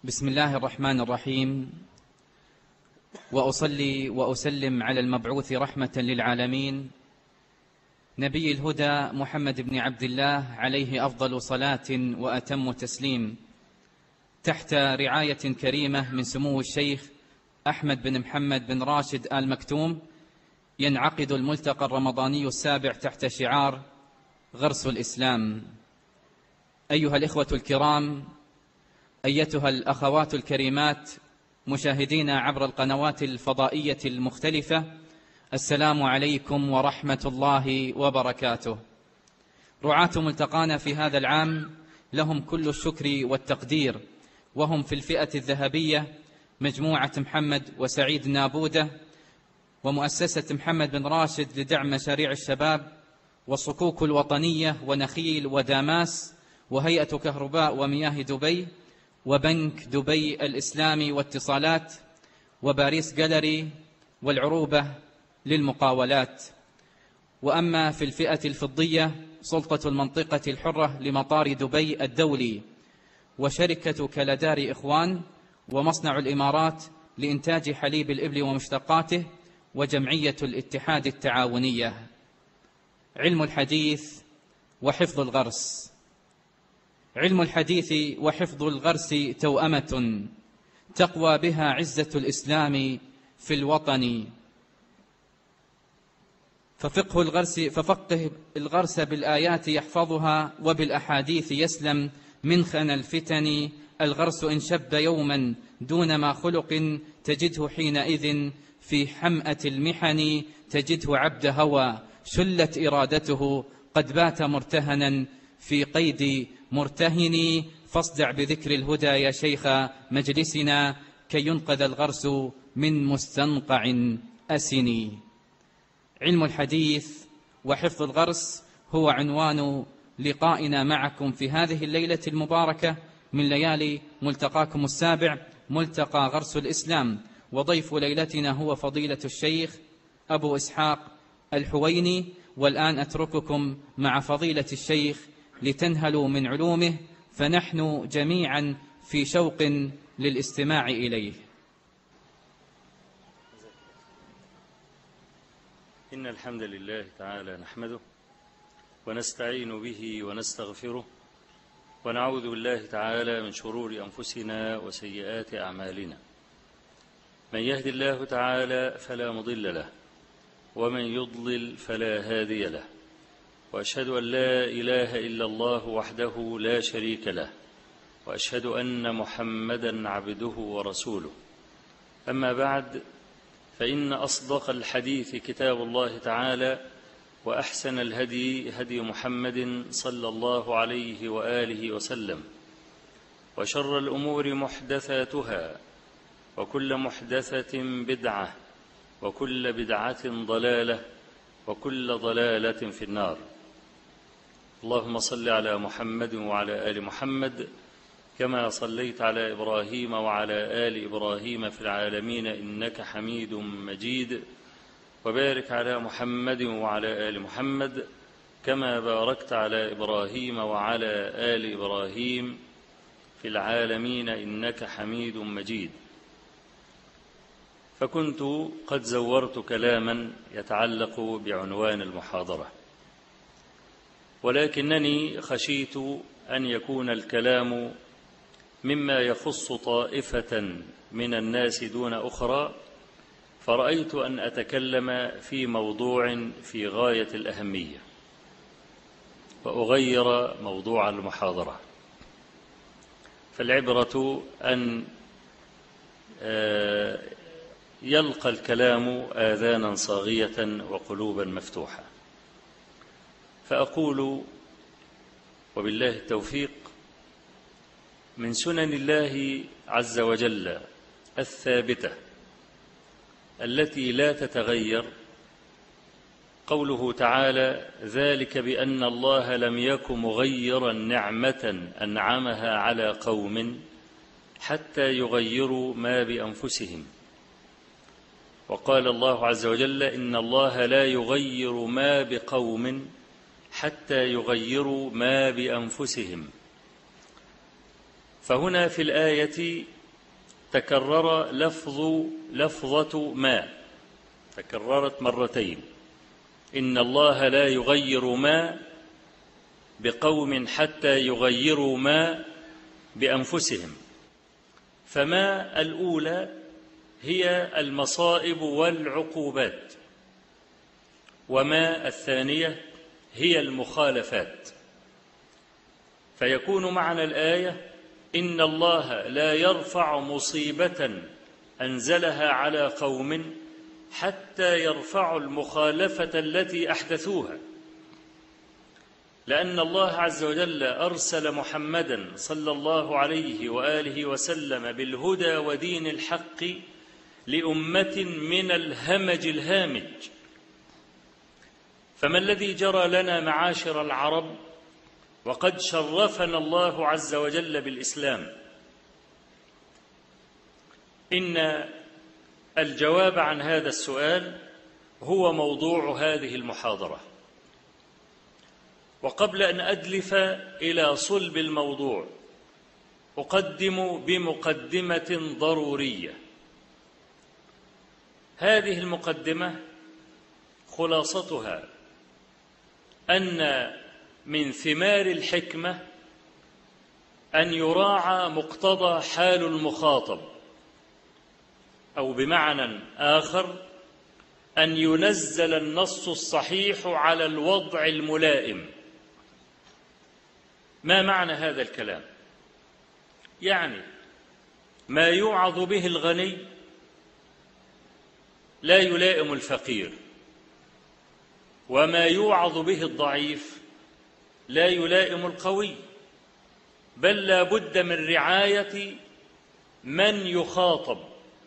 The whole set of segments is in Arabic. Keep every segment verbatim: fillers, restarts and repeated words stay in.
بسم الله الرحمن الرحيم، وأصلي وأسلم على المبعوث رحمة للعالمين نبي الهدى محمد بن عبد الله عليه أفضل صلاة وأتم تسليم، تحت رعاية كريمة من سمو الشيخ أحمد بن محمد بن راشد آل مكتوم. ينعقد الملتقى الرمضاني السابع تحت شعار غرس الإسلام. أيها الإخوة الكرام، أيتها الأخوات الكريمات، مشاهدينا عبر القنوات الفضائية المختلفة، السلام عليكم ورحمة الله وبركاته. رعاة ملتقانا في هذا العام لهم كل الشكر والتقدير، وهم في الفئة الذهبية مجموعة محمد وسعيد نابودة، ومؤسسة محمد بن راشد لدعم مشاريع الشباب، والصكوك الوطنية، ونخيل وداماس، وهيئة كهرباء ومياه دبي، وبنك دبي الإسلامي واتصالات، وباريس جاليري، والعروبة للمقاولات. وأما في الفئة الفضية سلطة المنطقة الحرة لمطار دبي الدولي، وشركة كالدار إخوان، ومصنع الإمارات لإنتاج حليب الإبل ومشتقاته، وجمعية الاتحاد التعاونية. علم الحديث وحفظ الغرس. علم الحديث وحفظ الغرس توأمة تقوى بها عزة الإسلام في الوطن، ففقه الغرس ففقه الغرس بالآيات يحفظها، وبالأحاديث يسلم من خنا الفتن. الغرس إن شب يوما دون ما خلق تجده حينئذ في حمأة المحن، تجده عبد هوى شلت إرادته قد بات مرتهنا في قيد مرتهن. فاصدع بذكر الهدى يا شيخ مجلسنا كي ينقذ الغرس من مستنقع أسن. علم الحديث وحفظ الغرس هو عنوان لقائنا معكم في هذه الليلة المباركة من ليالي ملتقاكم السابع، ملتقى غرس الإسلام. وضيف ليلتنا هو فضيلة الشيخ أبو إسحاق الحويني. والآن أترككم مع فضيلة الشيخ لتنهلوا من علومه، فنحن جميعا في شوق للاستماع إليه. إن الحمد لله تعالى نحمده ونستعين به ونستغفره، ونعوذ بالله تعالى من شرور أنفسنا وسيئات أعمالنا. من يهد الله تعالى فلا مضل له، ومن يضلل فلا هادي له، وأشهد أن لا إله إلا الله وحده لا شريك له، وأشهد أن محمدا عبده ورسوله. أما بعد، فإن أصدق الحديث كتاب الله تعالى، وأحسن الهدي هدي محمد صلى الله عليه وآله وسلم، وشر الأمور محدثاتها، وكل محدثة بدعة، وكل بدعة ضلالة، وكل ضلالة في النار. اللهم صل على محمد وعلى آل محمد كما صليت على إبراهيم وعلى آل إبراهيم في العالمين إنك حميد مجيد، وبارك على محمد وعلى آل محمد كما باركت على إبراهيم وعلى آل إبراهيم في العالمين إنك حميد مجيد. فكنت قد زورت كلاما يتعلق بعنوان المحاضرة، ولكنني خشيت أن يكون الكلام مما يخص طائفة من الناس دون أخرى، فرأيت أن أتكلم في موضوع في غاية الأهمية، وأغير موضوع المحاضرة. فالعبرة أن يلقى الكلام آذانا صاغية وقلوبا مفتوحة. فأقول وبالله التوفيق: من سنن الله عز وجل الثابتة التي لا تتغير قوله تعالى: ذلك بأن الله لم يك مغيرا نعمة أنعمها على قوم حتى يغيروا ما بأنفسهم. وقال الله عز وجل: إن الله لا يغير ما بقوم حتى يغيروا ما بأنفسهم. فهنا في الآية تكرر لفظ لفظة ما، تكررت مرتين: إن الله لا يغير ما بقوم حتى يغيروا ما بأنفسهم. فما الأولى هي المصائب والعقوبات، وما الثانية هي المخالفات. فيكون معنى الآية: إن الله لا يرفع مصيبة أنزلها على قوم حتى يرفعوا المخالفة التي أحدثوها، لأن الله عز وجل أرسل محمدا صلى الله عليه وآله وسلم بالهدى ودين الحق لأمة من الهمج الهامج. فما الذي جرى لنا معاشر العرب وقد شرفنا الله عز وجل بالإسلام؟ إن الجواب عن هذا السؤال هو موضوع هذه المحاضرة. وقبل أن أدلف إلى صلب الموضوع أقدم بمقدمة ضرورية. هذه المقدمة خلاصتها أن من ثمار الحكمة أن يراعى مقتضى حال المخاطب، أو بمعنى آخر أن ينزل النص الصحيح على الوضع الملائم. ما معنى هذا الكلام؟ يعني ما يوعظ به الغني لا يلائم الفقير، وما يوعظ به الضعيف لا يلائم القوي، بل لا بد من رعاية من يخاطب.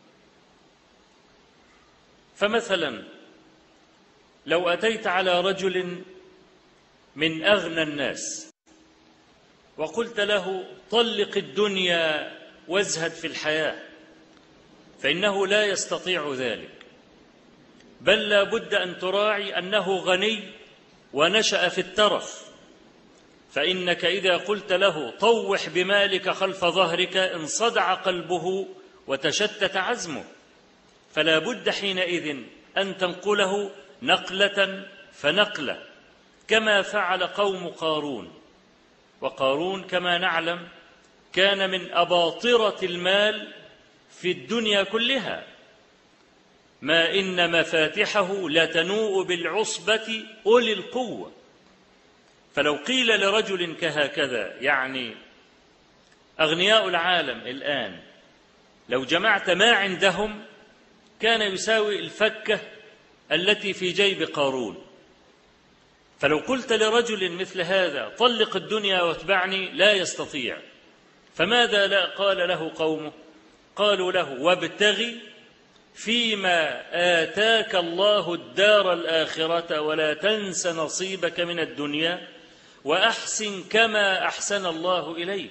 فمثلا لو أتيت على رجل من أغنى الناس وقلت له: طلق الدنيا وازهد في الحياة، فإنه لا يستطيع ذلك، بل لا بد أن تراعي أنه غني ونشأ في الترف، فإنك إذا قلت له: طوح بمالك خلف ظهرك، انصدع قلبه وتشتت عزمه، فلا بد حينئذ أن تنقله نقلة فنقلة، كما فعل قوم قارون. وقارون كما نعلم كان من أباطرة المال في الدنيا كلها، ما إن مفاتحه لتنوء بالعصبة أولي القوة. فلو قيل لرجل كهكذا، يعني أغنياء العالم الآن لو جمعت ما عندهم كان يساوي الفكة التي في جيب قارون. فلو قلت لرجل مثل هذا: طلق الدنيا واتبعني، لا يستطيع. فماذا لا قال له قومه؟ قالوا له: وابتغي فيما آتاك الله الدار الآخرة ولا تنس نصيبك من الدنيا وأحسن كما أحسن الله إليك.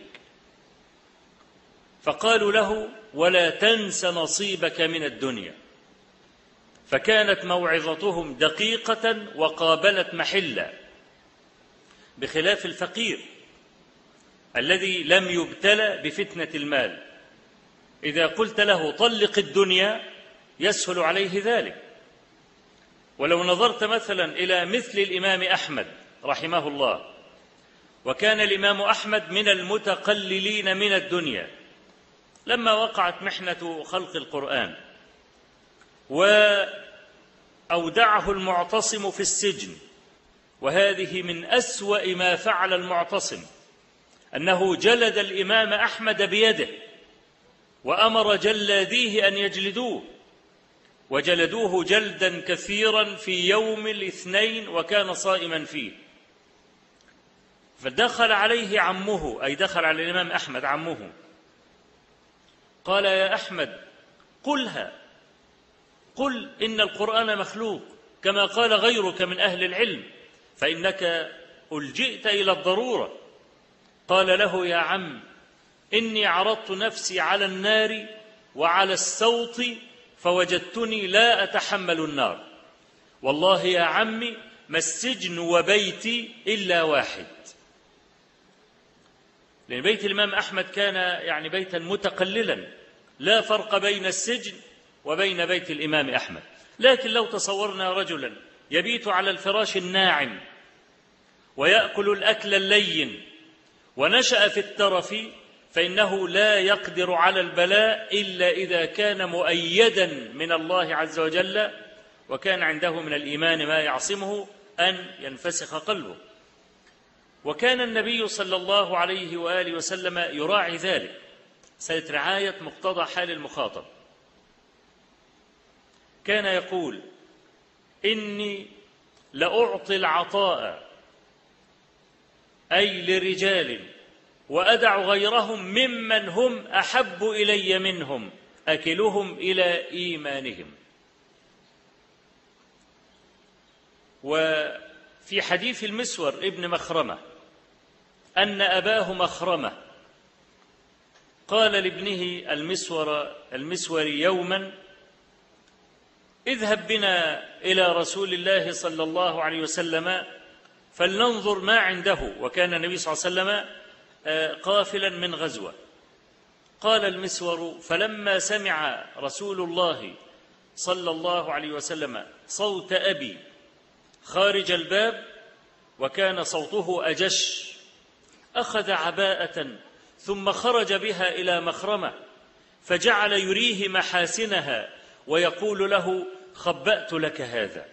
فقالوا له: ولا تنس نصيبك من الدنيا. فكانت موعظتهم دقيقة وقابلت محلا، بخلاف الفقير الذي لم يبتلى بفتنة المال. إذا قلت له: طلق الدنيا، يسهل عليه ذلك. ولو نظرت مثلا إلى مثل الإمام أحمد رحمه الله، وكان الإمام أحمد من المتقللين من الدنيا، لما وقعت محنة خلق القرآن وأودعه المعتصم في السجن، وهذه من أسوأ ما فعل المعتصم، أنه جلد الإمام أحمد بيده وأمر جلاديه أن يجلدوه، وجلدوه جلدا كثيرا في يوم الاثنين وكان صائما فيه. فدخل عليه عمه، أي دخل على الإمام أحمد عمه، قال: يا أحمد قلها، قل إن القرآن مخلوق كما قال غيرك من أهل العلم، فإنك ألجئت إلى الضرورة. قال له: يا عم، إني عرضت نفسي على النار وعلى السوط فوجدتني لا أتحمل النار، والله يا عمي ما السجن وبيتي إلا واحد. لأن بيت الإمام أحمد كان يعني بيتا متقللا، لا فرق بين السجن وبين بيت الإمام أحمد. لكن لو تصورنا رجلا يبيت على الفراش الناعم ويأكل الأكل اللين ونشأ في الترف، فإنه لا يقدر على البلاء إلا إذا كان مؤيدا من الله عز وجل، وكان عنده من الإيمان ما يعصمه أن ينفسخ قلبه. وكان النبي صلى الله عليه وآله وسلم يراعي ذلك، سنة رعاية مقتضى حال المخاطب. كان يقول: إني لأعطي العطاء أي لرجال وأدع غيرهم ممن هم أحب إلي منهم أكلهم إلى إيمانهم. وفي حديث المسور ابن مخرمة أن أباه مخرمة قال لابنه المسور المسور يوما: اذهب بنا إلى رسول الله صلى الله عليه وسلم فلننظر ما عنده. وكان النبي صلى الله عليه وسلم قافلا من غزوة. قال المسور: فلما سمع رسول الله صلى الله عليه وسلم صوت أبي خارج الباب، وكان صوته أجش، أخذ عباءة ثم خرج بها إلى مخرمة، فجعل يريه محاسنها ويقول له: خبأت لك هذا.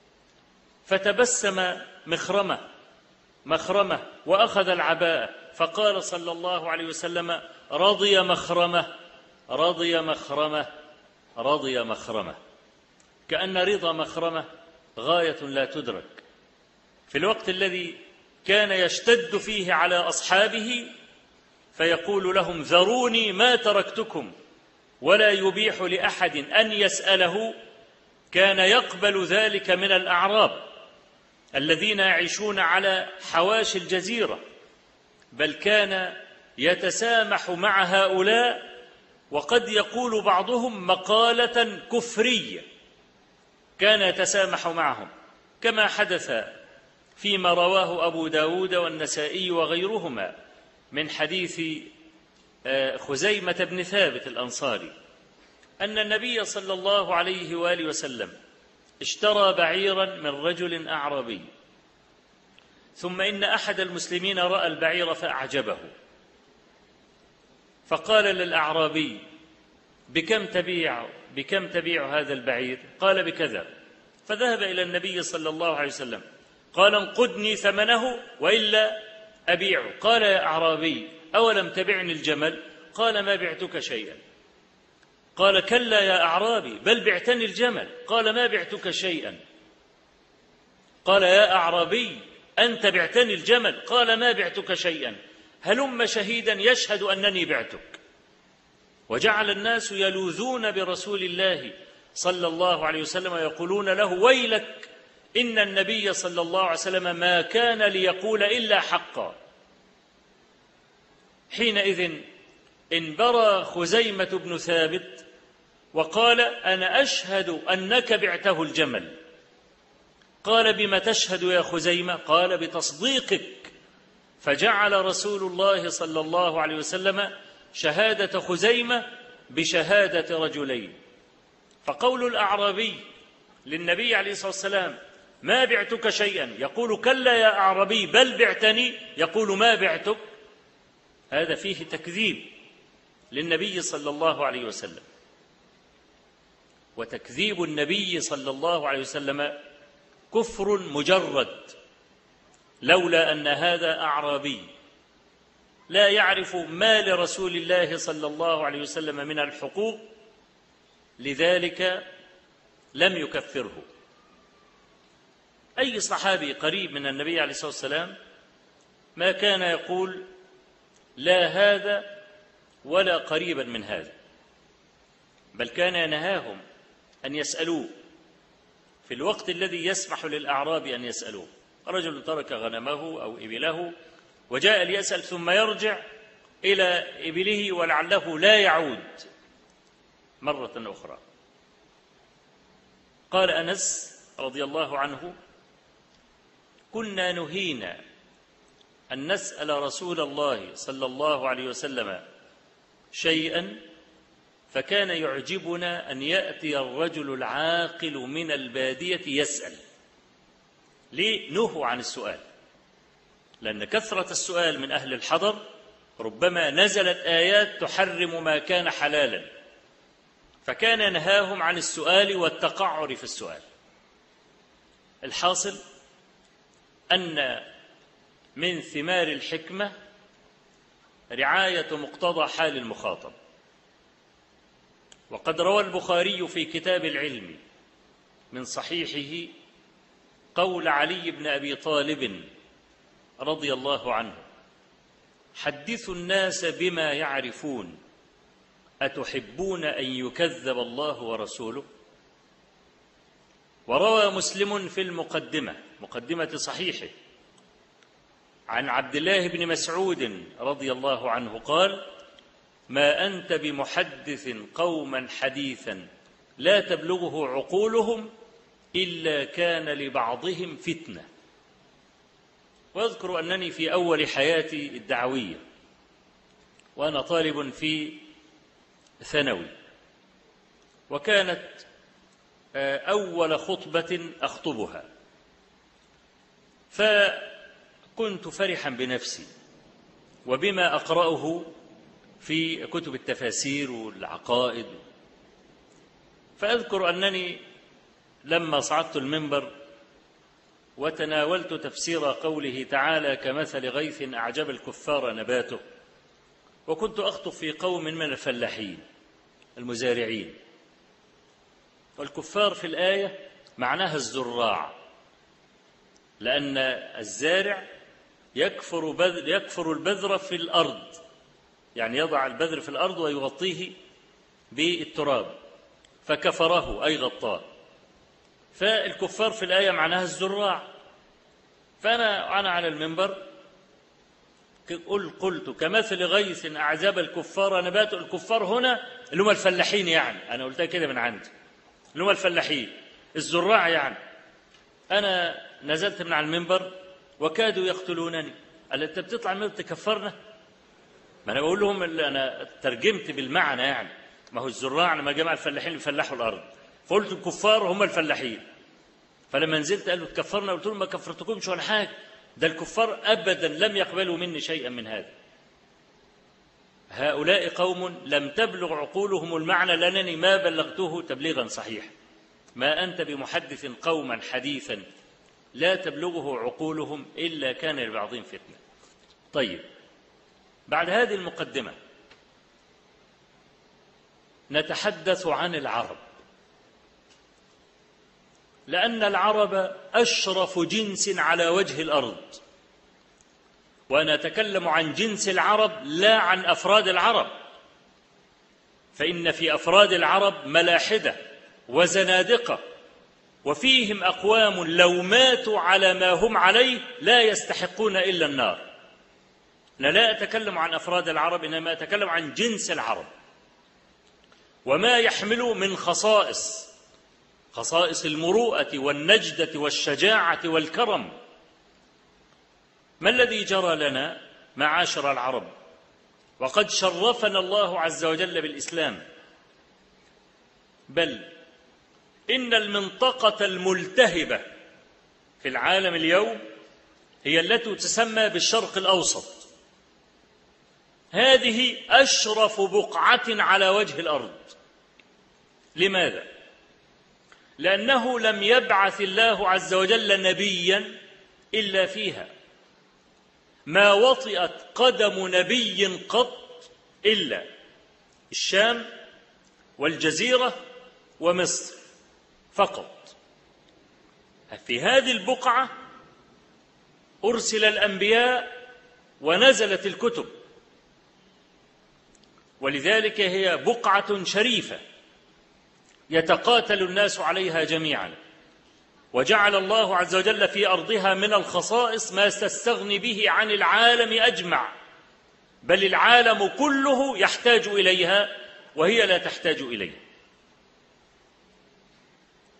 فتبسم مخرمة مخرمة وأخذ العباءة، فقال صلى الله عليه وسلم: رضي مخرمة رضي مخرمة رضي مخرمة. كأن رضا مخرمة غاية لا تدرك. في الوقت الذي كان يشتد فيه على أصحابه فيقول لهم: ذروني ما تركتكم، ولا يبيح لأحد أن يسأله. كان يقبل ذلك من الأعراب الذين يعيشون على حواشي الجزيرة، بل كان يتسامح مع هؤلاء، وقد يقول بعضهم مقالة كفرية. كان يتسامح معهم كما حدث فيما رواه أبو داود والنسائي وغيرهما من حديث خزيمة بن ثابت الأنصاري أن النبي صلى الله عليه وآله وسلم اشترى بعيرا من رجل أعرابي، ثم إن أحد المسلمين رأى البعير فأعجبه، فقال للأعرابي: بكم تبيع بكم تبيع هذا البعير؟ قال: بكذا. فذهب إلى النبي صلى الله عليه وسلم قال: انقدني ثمنه وإلا أبيعه. قال: يا أعرابي، أولم تبعني الجمل؟ قال: ما بعتك شيئا. قال: كلا يا أعرابي، بل بعتني الجمل. قال: ما بعتك شيئا. قال: يا أعرابي، أنت بعتني الجمل. قال: ما بعتك شيئا. هلم شهيدا يشهد أنني بعتك. وجعل الناس يلوذون برسول الله صلى الله عليه وسلم ويقولون له: ويلك، إن النبي صلى الله عليه وسلم ما كان ليقول إلا حقا. حينئذ انبرى خزيمة بن ثابت وقال: أنا أشهد أنك بعته الجمل. قال: بما تشهد يا خزيمة؟ قال: بتصديقك. فجعل رسول الله صلى الله عليه وسلم شهادة خزيمة بشهادة رجلين. فقول الأعرابي للنبي عليه الصلاة والسلام: ما بعتك شيئا، يقول: كلا يا أعرابي، بل بعتني، يقول: ما بعتك، هذا فيه تكذيب للنبي صلى الله عليه وسلم. وتكذيب النبي صلى الله عليه وسلم كفر مجرد، لولا أن هذا أعرابي لا يعرف ما لرسول الله صلى الله عليه وسلم من الحقوق، لذلك لم يكفره. أي صحابي قريب من النبي عليه الصلاة والسلام ما كان يقول لا هذا ولا قريبا من هذا، بل كان ينهاهم أن يسألوه في الوقت الذي يسمح للأعراب أن يسألوه. رجل ترك غنمه أو إبله وجاء ليسأل ثم يرجع إلى إبله ولعله لا يعود مرة أخرى. قال أنس رضي الله عنه: كنا نهينا أن نسأل رسول الله صلى الله عليه وسلم شيئا فكان يعجبنا أن يأتي الرجل العاقل من البادية يسأل. ليه؟ نهوا عن السؤال، لأن كثرة السؤال من أهل الحضر ربما نزلت آيات تحرم ما كان حلالا، فكان ينهاهم عن السؤال والتقعر في السؤال. الحاصل أن من ثمار الحكمة رعاية مقتضى حال المخاطب. وقد روى البخاري في كتاب العلم من صحيحه قول علي بن أبي طالب رضي الله عنه: حدثوا الناس بما يعرفون أتحبون أن يكذب الله ورسوله؟ وروى مسلم في المقدمة مقدمة صحيحه عن عبد الله بن مسعود رضي الله عنه قال: ما أنت بمحدث قوما حديثا لا تبلغه عقولهم إلا كان لبعضهم فتنة. وأذكر أنني في أول حياتي الدعوية وأنا طالب في ثانوي، وكانت أول خطبة أخطبها، فكنت فرحا بنفسي وبما أقرأه في كتب التفاسير والعقائد. فأذكر أنني لما صعدت المنبر وتناولت تفسير قوله تعالى: كمثل غيث أعجب الكفار نباته، وكنت أخطب في قوم من الفلاحين المزارعين، والكفار في الآية معناها الزراع، لأن الزارع يكفر, بذر يكفر البذر في الأرض، يعني يضع البذر في الأرض ويغطيه بالتراب، فكفره أي غطاه. فالكفار في الآية معناها الزراع. فأنا أنا على المنبر قلت: كمثل غيث أعجب الكفار نباته. الكفار هنا اللي هم الفلاحين، يعني أنا قلتها كده من عندي، اللي هم الفلاحين الزراع. يعني أنا نزلت من على المنبر وكادوا يقتلونني. قال: أنت بتطلع من تكفرنا؟ ما أنا بقول لهم اللي أنا ترجمت بالمعنى، يعني ما هو الزراع لما جمع الفلاحين اللي فلاحوا الأرض، فقلت الكفار هم الفلاحين. فلما نزلت قالوا تكفرنا، قلت لهم ما كفرتكمش ولا حاجة، ده الكفار أبدا لم يقبلوا مني شيئا من هذا. هؤلاء قوم لم تبلغ عقولهم المعنى لأنني ما بلغته تبليغا صحيح. ما أنت بمحدث قوما حديثا لا تبلغه عقولهم إلا كان لبعضهم فتنة. طيب، بعد هذه المقدمة نتحدث عن العرب، لأن العرب أشرف جنس على وجه الأرض، وأنا أتكلم عن جنس العرب لا عن أفراد العرب، فإن في أفراد العرب ملاحدة وزنادقة، وفيهم أقوام لو ماتوا على ما هم عليه لا يستحقون إلا النار. أنا لا أتكلم عن أفراد العرب، إنما أتكلم عن جنس العرب وما يحمله من خصائص، خصائص المروءة والنجدة والشجاعة والكرم. ما الذي جرى لنا معاشر العرب وقد شرفنا الله عز وجل بالإسلام؟ بل إن المنطقة الملتهبة في العالم اليوم هي التي تسمى بالشرق الأوسط. هذه أشرف بقعة على وجه الأرض. لماذا؟ لأنه لم يبعث الله عز وجل نبيا إلا فيها، ما وطئت قدم نبي قط إلا الشام والجزيرة ومصر فقط. في هذه البقعة أرسل الأنبياء ونزلت الكتب، ولذلك هي بقعة شريفة يتقاتل الناس عليها جميعا، وجعل الله عز وجل في أرضها من الخصائص ما تستغني به عن العالم أجمع، بل العالم كله يحتاج إليها وهي لا تحتاج إليه.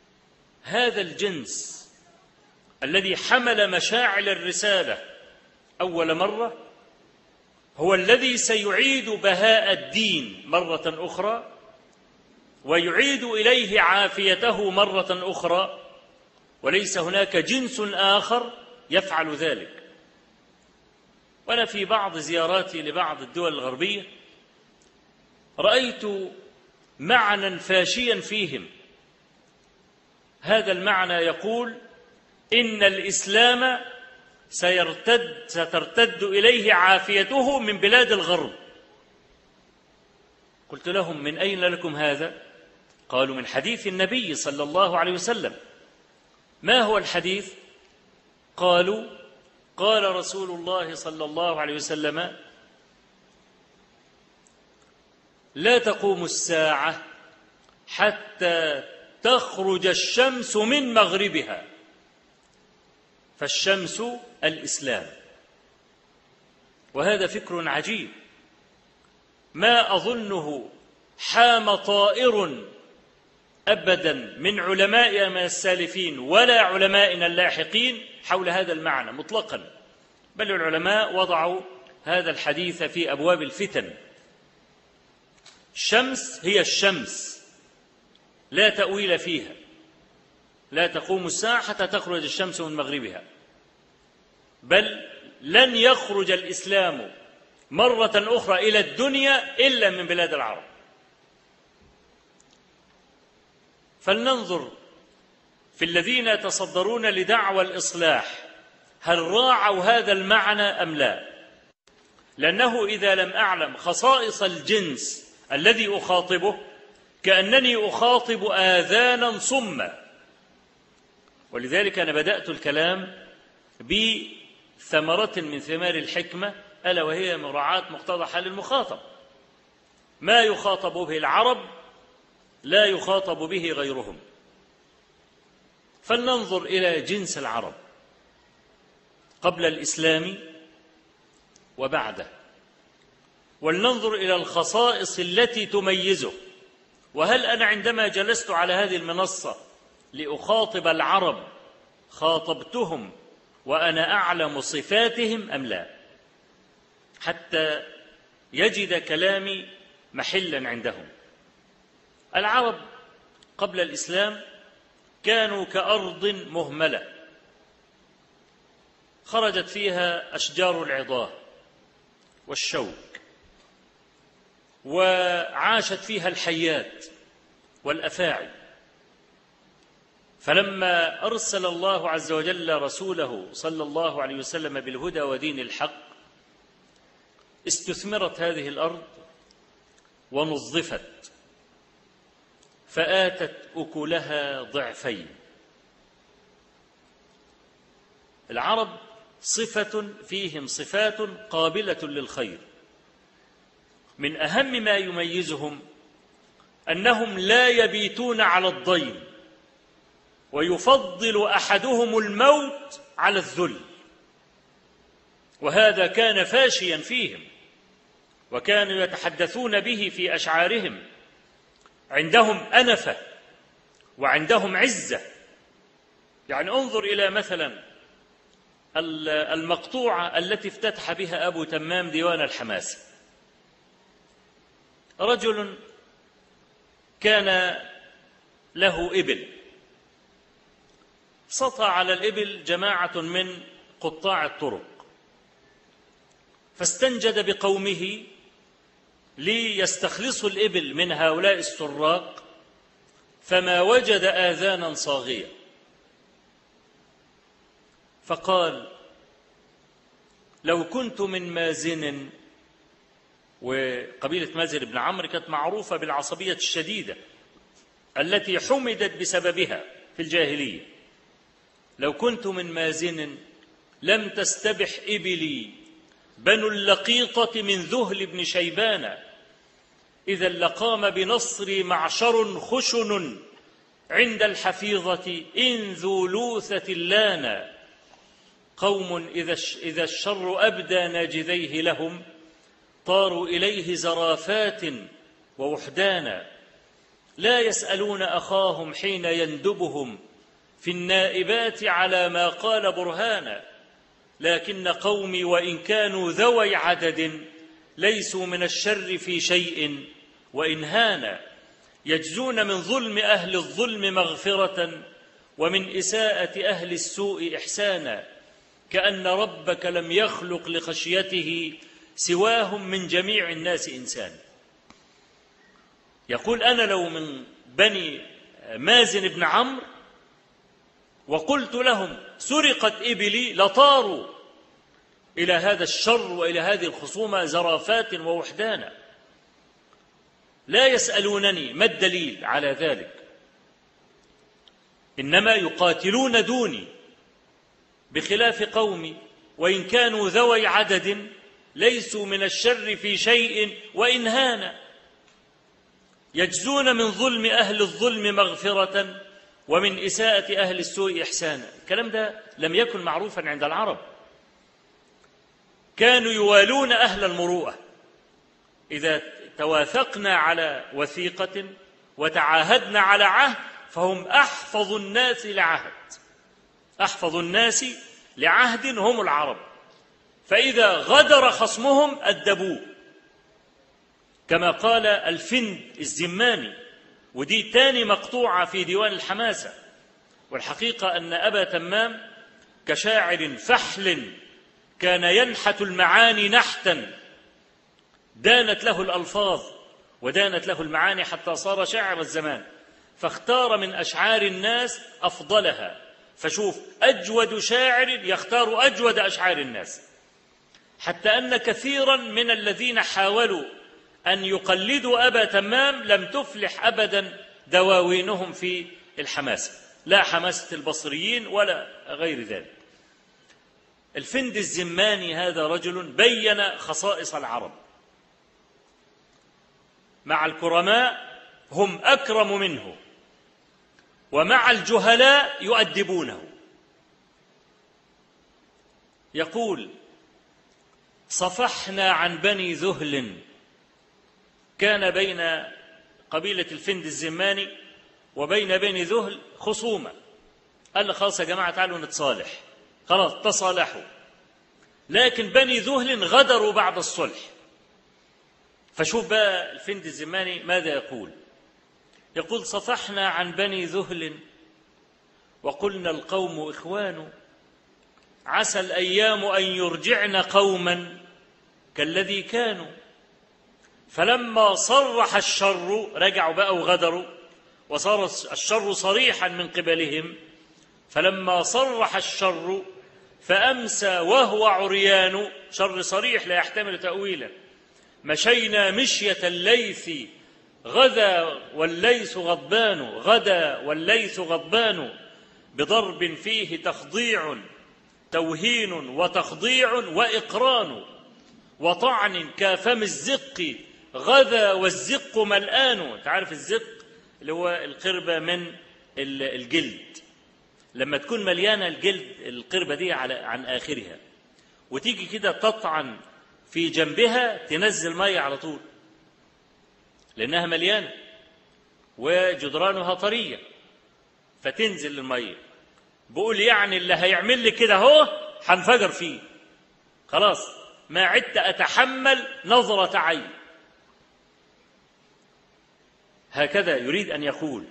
هذا الجنس الذي حمل مشاعل الرسالة أول مرة هو الذي سيعيد بهاء الدين مرة أخرى ويعيد إليه عافيته مرة أخرى، وليس هناك جنس آخر يفعل ذلك. وأنا في بعض زياراتي لبعض الدول الغربية رأيت معنى فاشيا فيهم. هذا المعنى يقول إن الإسلام سيرتد سترتد إليه عافيته من بلاد الغرب. قلت لهم: من أين لكم هذا؟ قالوا: من حديث النبي صلى الله عليه وسلم. ما هو الحديث؟ قالوا: قال رسول الله صلى الله عليه وسلم: لا تقوم الساعة حتى تخرج الشمس من مغربها. فالشمس الإسلام. وهذا فكر عجيب ما أظنه حام طائر أبدا من علمائنا السالفين ولا علمائنا اللاحقين حول هذا المعنى مطلقا، بل العلماء وضعوا هذا الحديث في أبواب الفتن. الشمس هي الشمس، لا تأويل فيها. لا تقوم الساعة حتى تخرج الشمس من مغربها، بل لن يخرج الإسلام مرة أخرى إلى الدنيا إلا من بلاد العرب. فلننظر في الذين يتصدرون لدعوى الإصلاح هل راعوا هذا المعنى أم لا؟ لأنه إذا لم أعلم خصائص الجنس الذي أخاطبه كأنني أخاطب آذانا صما. ولذلك أنا بدأت الكلام بثمرة من ثمار الحكمة، ألا وهي مراعاة مقتضى حال المخاطب. ما يخاطب به العرب لا يخاطب به غيرهم. فلننظر إلى جنس العرب قبل الإسلام وبعده، ولننظر إلى الخصائص التي تميزه. وهل أنا عندما جلست على هذه المنصة لأخاطب العرب خاطبتهم وأنا أعلم صفاتهم أم لا، حتى يجد كلامي محلا عندهم؟ العرب قبل الإسلام كانوا كأرض مهملة خرجت فيها أشجار العضاه والشوك، وعاشت فيها الحيات والأفاعي. فلما أرسل الله عز وجل رسوله صلى الله عليه وسلم بالهدى ودين الحق استثمرت هذه الأرض ونظفت فآتت أكلها ضعفين. العرب صفة فيهم صفات قابلة للخير. من أهم ما يميزهم أنهم لا يبيتون على الضيم، ويفضل أحدهم الموت على الذل. وهذا كان فاشيا فيهم، وكانوا يتحدثون به في أشعارهم. عندهم أنفة وعندهم عزة. يعني انظر إلى مثلا المقطوعة التي افتتح بها أبو تمام ديوان الحماسي. رجل كان له إبل، سطى على الإبل جماعة من قطاع الطرق، فاستنجد بقومه ليستخلصوا الإبل من هؤلاء السراق، فما وجد آذانا صاغية، فقال: لو كنت من مازن. وقبيلة مازن بن عمرو كانت معروفة بالعصبية الشديدة التي حمدت بسببها في الجاهلية. لو كنت من مازن لم تستبح إبلي بنو اللقيطة من ذهل بن شيبان، إذا لقام بنصري معشر خشن عند الحفيظة إن ذو لوثة لانا. قوم إذا الشر أبدى ناجذيه لهم طاروا إليه زرافات ووحدانا. لا يسألون أخاهم حين يندبهم في النائبات على ما قال برهانا. لكن قومي وإن كانوا ذوي عدد ليسوا من الشر في شيء وإن هانا، يجزون من ظلم أهل الظلم مغفرة ومن إساءة أهل السوء إحسانا، كأن ربك لم يخلق لخشيته سواهم من جميع الناس إنسان. يقول أنا لو من بني مازن بن عمرو وقلت لهم سرقت إبلي لطاروا إلى هذا الشر وإلى هذه الخصومة زرافات ووحدانا، لا يسألونني ما الدليل على ذلك، إنما يقاتلون دوني، بخلاف قومي وإن كانوا ذوي عدد ليسوا من الشر في شيء وإن هانا، يجزون من ظلم أهل الظلم مغفرة ومن إساءة أهل السوء إحسانا. الكلام ده لم يكن معروفا عند العرب، كانوا يوالون أهل المروءة، إذا توافقنا على وثيقة وتعاهدنا على عهد فهم أحفظ الناس لعهد، أحفظ الناس لعهد هم العرب، فإذا غدر خصمهم أدبوه، كما قال الفند الزماني، ودي تاني مقطوعة في ديوان الحماسة. والحقيقة أن أبا تمام كشاعر فحل كان ينحت المعاني نحتا، دانت له الألفاظ ودانت له المعاني حتى صار شاعر الزمان، فاختار من أشعار الناس أفضلها. فشوف أجود شاعر يختار أجود أشعار الناس، حتى أن كثيرا من الذين حاولوا أن يقلدوا أبا تمام لم تفلح أبدا دواوينهم في الحماسة، لا حماسة البصريين ولا غير ذلك. الفند الزماني هذا رجل بين خصائص العرب، مع الكرماء هم أكرم منه، ومع الجهلاء يؤدبونه. يقول صفحنا عن بني ذهل، كان بين قبيلة الفند الزماني وبين بني ذهل خصومة، قال خلاص يا جماعة تعالوا نتصالح، خلاص تصالحوا، لكن بني ذهل غدروا بعد الصلح. فشوف بقى الفند الزماني ماذا يقول، يقول صفحنا عن بني ذهل وقلنا القوم إخوان، عسى الأيام أن يرجعن قوما كالذي كانوا، فلما صرح الشر رجعوا بقى وغدروا، وصار الشر صريحا من قبلهم، فلما صرح الشر فأمسى وهو عريان، شر صريح لا يحتمل تأويلا، مشينا مشية الليث غدا والليث غضبان، غدا والليث غضبان، بضرب فيه تخضيع توهين وتخضيع وإقران، وطعن كافم الزق غدا والزق ملآن. تعرف الزق اللي هو القربة من الجلد، لما تكون مليانة الجلد القربة دي على عن آخرها، وتيجي كده تطعن في جنبها تنزل مية على طول لأنها مليانة وجدرانها طرية، فتنزل المية. بقول يعني اللي هيعمل لي كده هو هنفجر فيه، خلاص ما عدت أتحمل نظرة عين. هكذا يريد أن يقول.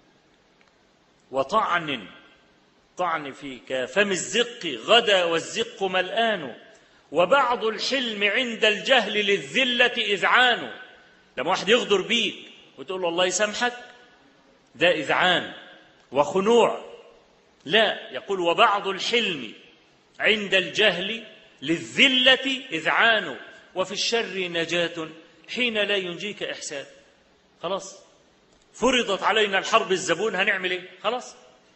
وطعن طعن في كافم الزق غدا والزق ملآن، وبعض الحلم عند الجهل للذلة إذعان. لما واحد يغدر بيك وتقول له الله يسامحك، ده إذعان وخنوع. لا، يقول وبعض الحلم عند الجهل للذلة إذعان، وفي الشر نجاة حين لا ينجيك إحسان. خلاص فرضت علينا الحرب الزبون، هنعمل إيه؟ خلاص.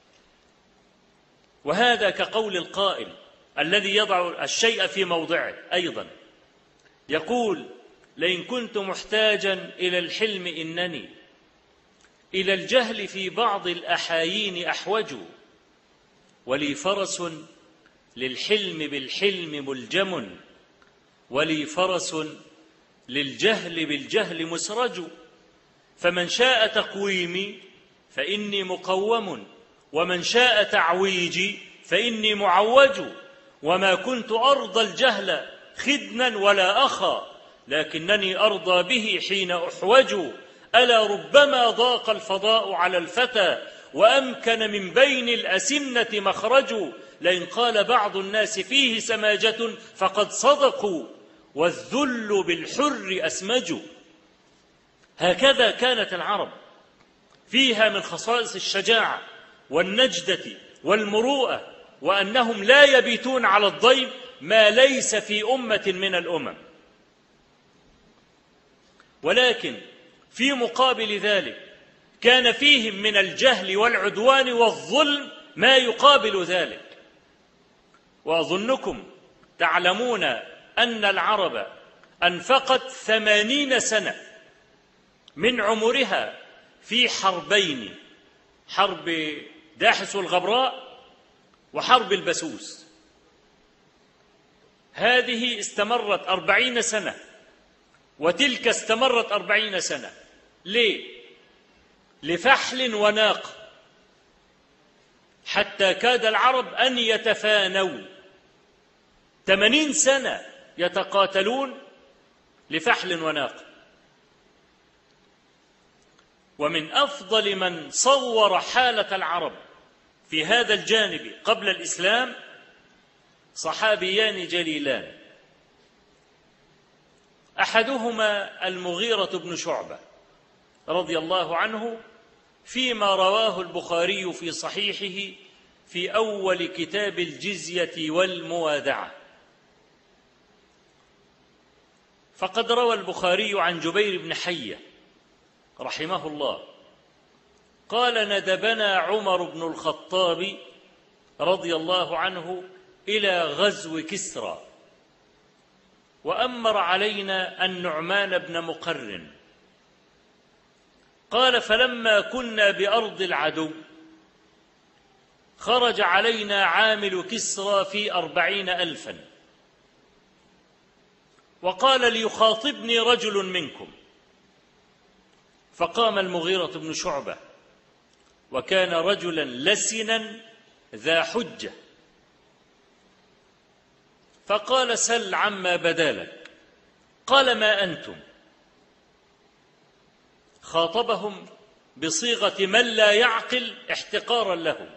وهذا كقول القائل الذي يضع الشيء في موضعه أيضا، يقول لئن كنت محتاجا إلى الحلم إنني إلى الجهل في بعض الأحايين أحوج، ولي فرس للحلم بالحلم ملجم، ولي فرس للجهل بالجهل مسرج، فمن شاء تقويمي فإني مقوم، ومن شاء تعويجي فإني معوج، وما كنت أرضى الجهل خدنا ولا أخا، لكنني أرضى به حين أحوج. ألا ربما ضاق الفضاء على الفتى وأمكن من بين الأسنة مخرج. لئن قال بعض الناس فيه سماجة فقد صدقوا، والذل بالحر أسمج. هكذا كانت العرب، فيها من خصائص الشجاعة والنجدة والمروءة، وأنهم لا يبيتون على الضيم ما ليس في أمة من الأمم. ولكن في مقابل ذلك كان فيهم من الجهل والعدوان والظلم ما يقابل ذلك. وأظنكم تعلمون أن العرب أنفقت ثمانين سنة من عمرها في حربين، حرب داحس الغبراء وحرب البسوس. هذه استمرت أربعين سنة وتلك استمرت أربعين سنة. ليه؟ لفحل وناق، حتى كاد العرب أن يتفانوا. ثمانين سنة يتقاتلون لفحل وناق. ومن أفضل من صور حالة العرب في هذا الجانب قبل الإسلام صحابيان جليلان، أحدهما المغيرة بن شعبة رضي الله عنه، فيما رواه البخاري في صحيحه في أول كتاب الجزية والموادعة. فقد روى البخاري عن جبير بن حية رحمه الله قال: ندبنا عمر بن الخطاب رضي الله عنه إلى غزو كسرى، وأمر علينا النعمان بن مقرن. قال: فلما كنا بأرض العدو خرج علينا عامل كسرى في أربعين ألفا، وقال: ليخاطبني رجل منكم. فقام المغيرة بن شعبة، وكان رجلا لسنا ذا حجة، فقال: سل عما بدا لك. قال: ما أنتم؟ خاطبهم بصيغة من لا يعقل احتقارا له.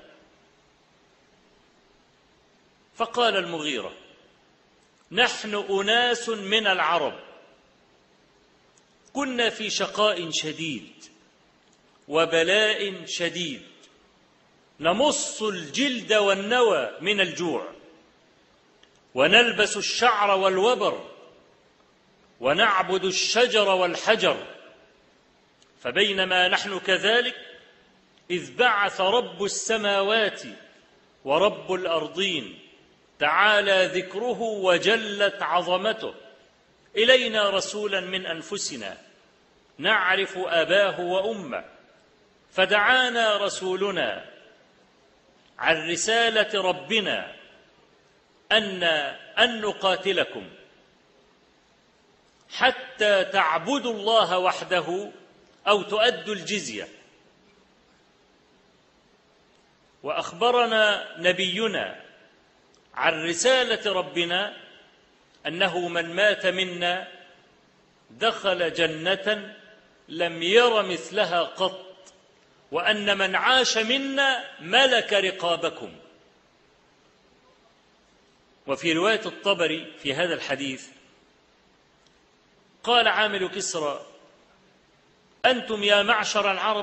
فقال المغيرة: نحن أناس من العرب كنا في شقاء شديد وبلاء شديد، نمص الجلد والنوى من الجوع، ونلبس الشعر والوبر، ونعبد الشجر والحجر. فبينما نحن كذلك إذ بعث رب السماوات ورب الأرضين تعالى ذكره وجلت عظمته إلينا رسولا من أنفسنا نعرف أباه وأمه، فدعانا رسولنا عن رسالة ربنا أن أن نقاتلكم حتى تعبدوا الله وحده أو تؤدوا الجزية. وأخبرنا نبينا عن رسالة ربنا أنه من مات منا دخل جنة لم ير مثلها قط، وأن من عاش منا ملك رقابكم. وفي رواية الطبري في هذا الحديث قال عامل كسرى: أنتم يا معشر العرب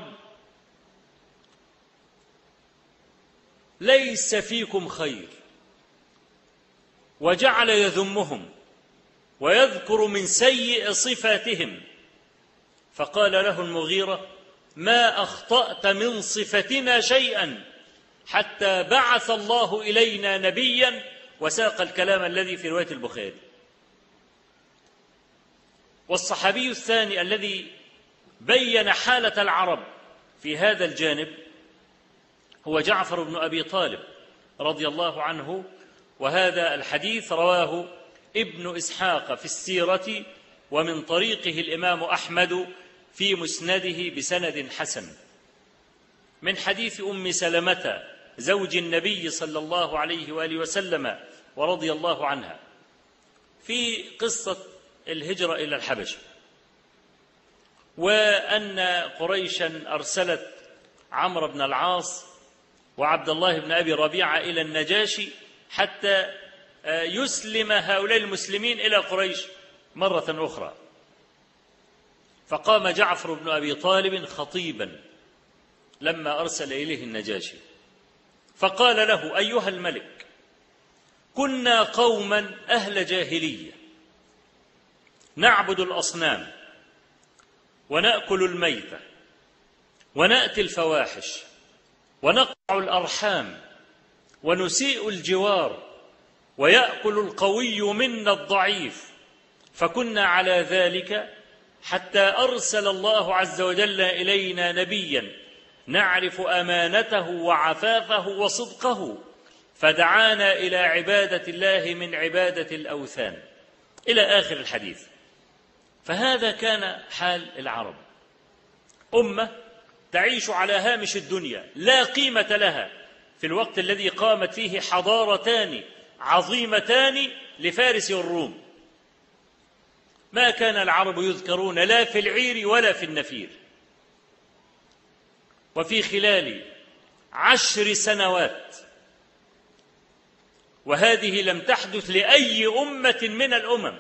ليس فيكم خير، وجعل يذمهم ويذكر من سيء صفاتهم. فقال له المغيرة: ما أخطأت من صفتنا شيئا حتى بعث الله إلينا نبيا، وساق الكلام الذي في رواية البخاري. والصحابي الثاني الذي بين حالة العرب في هذا الجانب هو جعفر بن أبي طالب رضي الله عنه، وهذا الحديث رواه ابن إسحاق في السيرة ومن طريقه الإمام أحمد في مسنده بسند حسن من حديث أم سلمة زوج النبي صلى الله عليه وآله وسلم ورضي الله عنها في قصة الهجرة إلى الحبشة، وأن قريشا أرسلت عمرو بن العاص وعبد الله بن أبي ربيعة إلى النجاشي حتى يسلم هؤلاء المسلمين إلى قريش مرة أخرى. فقام جعفر بن أبي طالب خطيبا لما أرسل إليه النجاشي، فقال له: أيها الملك، كنا قوما أهل جاهلية نعبد الأصنام ونأكل الميتة ونأتي الفواحش ونقطع الأرحام ونسيء الجوار ويأكل القوي منا الضعيف، فكنا على ذلك حتى أرسل الله عز وجل إلينا نبيا نعرف أمانته وعفافه وصدقه، فدعانا إلى عبادة الله من عبادة الأوثان، إلى آخر الحديث. فهذا كان حال العرب، أمة تعيش على هامش الدنيا لا قيمة لها في الوقت الذي قامت فيه حضارتان عظيمتان لفارس والروم. ما كان العرب يذكرون لا في العير ولا في النفير. وفي خلال عشر سنوات، وهذه لم تحدث لأي أمة من الأمم،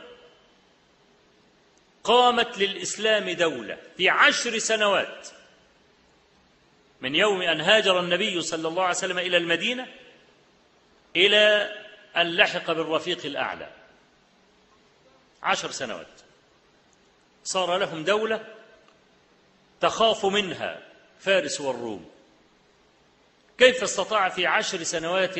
قامت للإسلام دولة في عشر سنوات، من يوم أن هاجر النبي صلى الله عليه وسلم إلى المدينة إلى أن لحق بالرفيق الأعلى. عشر سنوات صار لهم دولة تخاف منها فارس والروم. كيف استطاع في عشر سنوات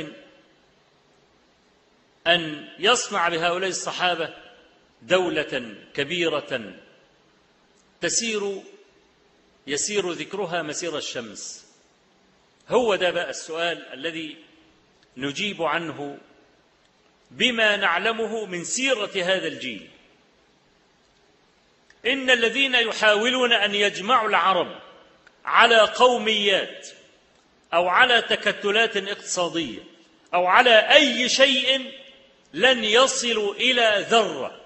أن يصنع بهؤلاء الصحابة دولة كبيرة تسير يسير ذكرها مسير الشمس؟ هو ده بقى السؤال الذي نجيب عنه بما نعلمه من سيرة هذا الجيل. إن الذين يحاولون أن يجمعوا العرب على قوميات أو على تكتلات اقتصادية أو على أي شيء لن يصلوا إلى ذرة.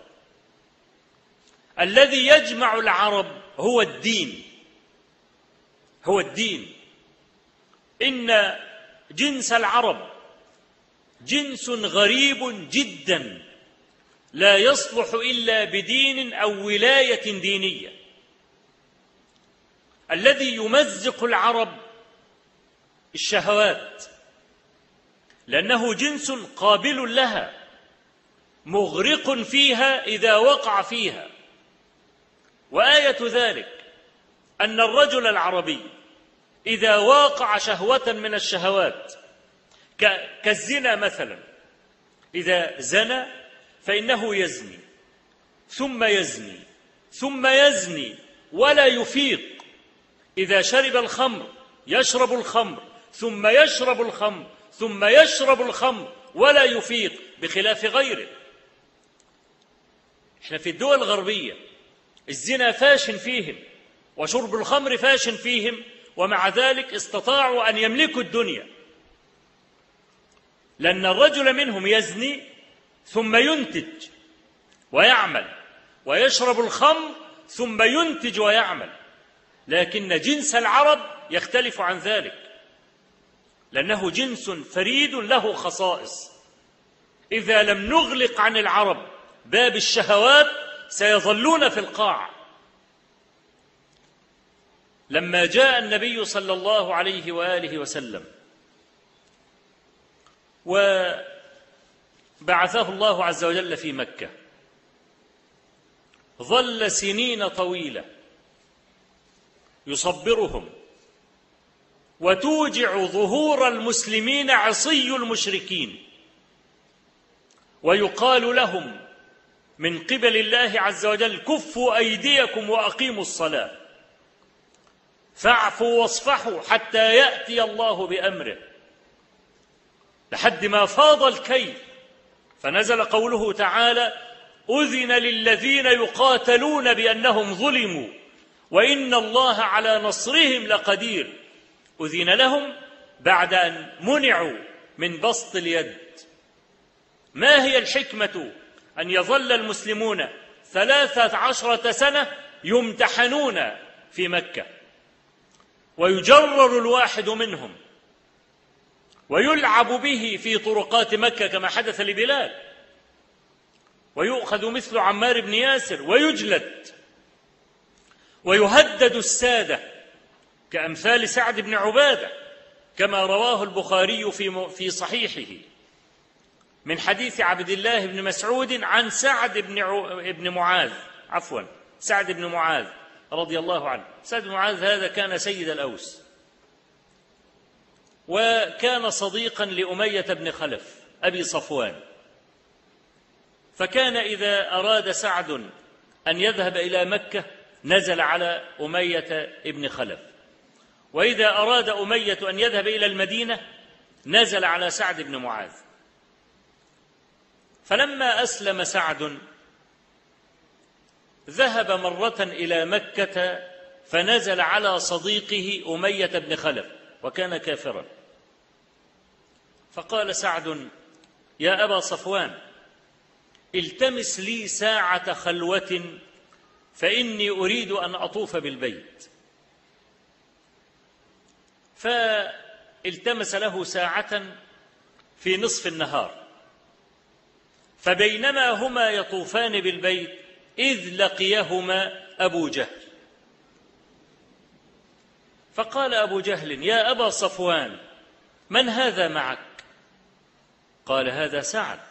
الذي يجمع العرب هو الدين، هو الدين. إن جنس العرب جنس غريب جدا لا يصلح إلا بدين أو ولاية دينية. الذي يمزق العرب الشهوات، لأنه جنس قابل لها مغرق فيها إذا وقع فيها. وآية ذلك أن الرجل العربي إذا واقع شهوة من الشهوات كالزنا مثلا، إذا زنى فإنه يزني ثم يزني ثم يزني ولا يفيق. إذا شرب الخمر يشرب الخمر ثم يشرب الخمر ثم يشرب الخمر ولا يفيق، بخلاف غيره. احنا في الدول الغربية الزنا فاش فيهم وشرب الخمر فاش فيهم، ومع ذلك استطاعوا أن يملكوا الدنيا، لأن الرجل منهم يزني ثم ينتج ويعمل، ويشرب الخمر ثم ينتج ويعمل. لكن جنس العرب يختلف عن ذلك، لأنه جنس فريد له خصائص. إذا لم نغلق عن العرب باب الشهوات سيظلون في القاع. لما جاء النبي صلى الله عليه وآله وسلم وبعثه الله عز وجل في مكة، ظل سنين طويلة يصبرهم، وتوجع ظهور المسلمين عصي المشركين، ويقال لهم من قبل الله عز وجل: كفوا أيديكم وأقيموا الصلاة، فاعفوا واصفحوا حتى يأتي الله بأمره، لحد ما فاض الكيل. فنزل قوله تعالى: أذن للذين يقاتلون بأنهم ظلموا وإن الله على نصرهم لقدير. أذن لهم بعد أن منعوا من بسط اليد، ما هي الحكمة أن يظل المسلمون ثلاثة عشرة سنة يمتحنون في مكة، ويجرر الواحد منهم ويلعب به في طرقات مكة كما حدث لبلال، ويؤخذ مثل عمار بن ياسر ويجلد، ويهدد السادة كأمثال سعد بن عبادة كما رواه البخاري في في صحيحه من حديث عبد الله بن مسعود عن سعد بن ابن معاذ عفوا سعد بن معاذ رضي الله عنه. سعد بن معاذ هذا كان سيد الأوس، وكان صديقا لأمية بن خلف أبي صفوان، فكان إذا أراد سعد أن يذهب إلى مكة نزل على أمية بن خلف، وإذا أراد أمية أن يذهب إلى المدينة نزل على سعد بن معاذ. فلما أسلم سعد ذهب مرة إلى مكة فنزل على صديقه أمية بن خلف وكان كافرا، فقال سعد: يا أبا صفوان، التمس لي ساعة خلوة فإني أريد أن أطوف بالبيت. فالتمس له ساعة في نصف النهار، فبينما هما يطوفان بالبيت إذ لقيهما أبو جهل، فقال أبو جهل: يا أبا صفوان، من هذا معك؟ قال: هذا سعد.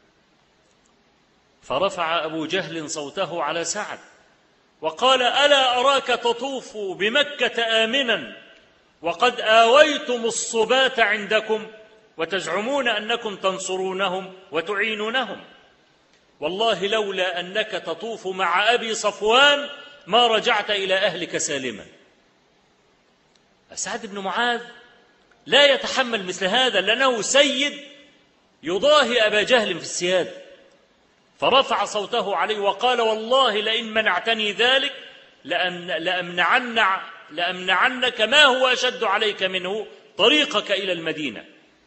فرفع أبو جهل صوته على سعد وقال: ألا أراك تطوف بمكة آمنا وقد آويتم الصبات عندكم وتزعمون أنكم تنصرونهم وتعينونهم، والله لولا أنك تطوف مع أبي صفوان ما رجعت إلى أهلك سالما. سعد بن معاذ لا يتحمل مثل هذا لأنه سيد يضاهي أبا جهل في السيادة، فرفع صوته عليه وقال: والله لئن منعتني ذلك لأن لأمنعن لأمنعنك ما هو أشد عليك منه طريقك إلى المدينة.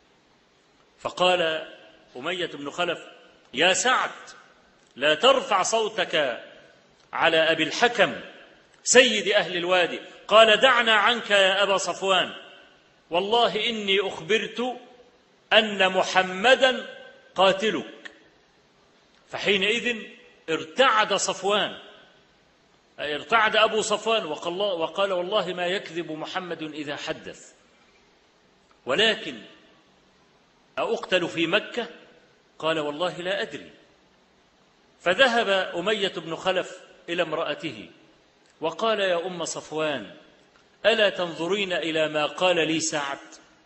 فقال أمية بن خلف: يا سعد، لا ترفع صوتك على أبي الحكم سيد أهل الوادي. قال: دعنا عنك يا أبا صفوان، والله إني أخبرت أن محمدا قاتلك. فحينئذ ارتعد صفوان، ارتعد أبو صفوان وقال: والله ما يكذب محمد إذا حدث، ولكن أقتل في مكة؟ قال: والله لا أدري. فذهب أمية بن خلف إلى امرأته وقال: يا أم صفوان، ألا تنظرين إلى ما قال لي سعد؟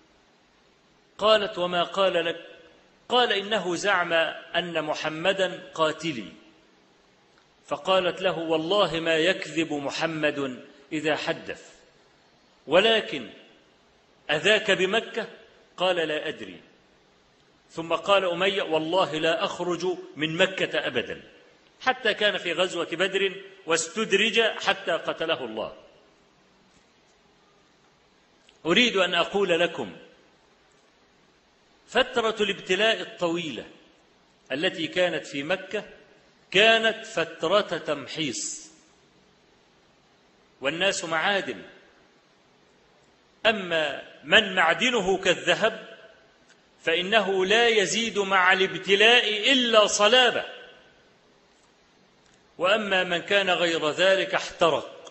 قالت: وما قال لك؟ قال: إنه زعم أن محمدا قاتلي. فقالت له: والله ما يكذب محمد إذا حدث، ولكن أذاك بمكة؟ قال: لا أدري. ثم قال أمية: والله لا أخرج من مكة أبدا، حتى كان في غزوة بدر واستدرج حتى قتله الله. أريد أن أقول لكم فترة الابتلاء الطويلة التي كانت في مكة كانت فترة تمحيص، والناس معادن، أما من معدنه كالذهب فإنه لا يزيد مع الابتلاء إلا صلابة، وأما من كان غير ذلك احترق.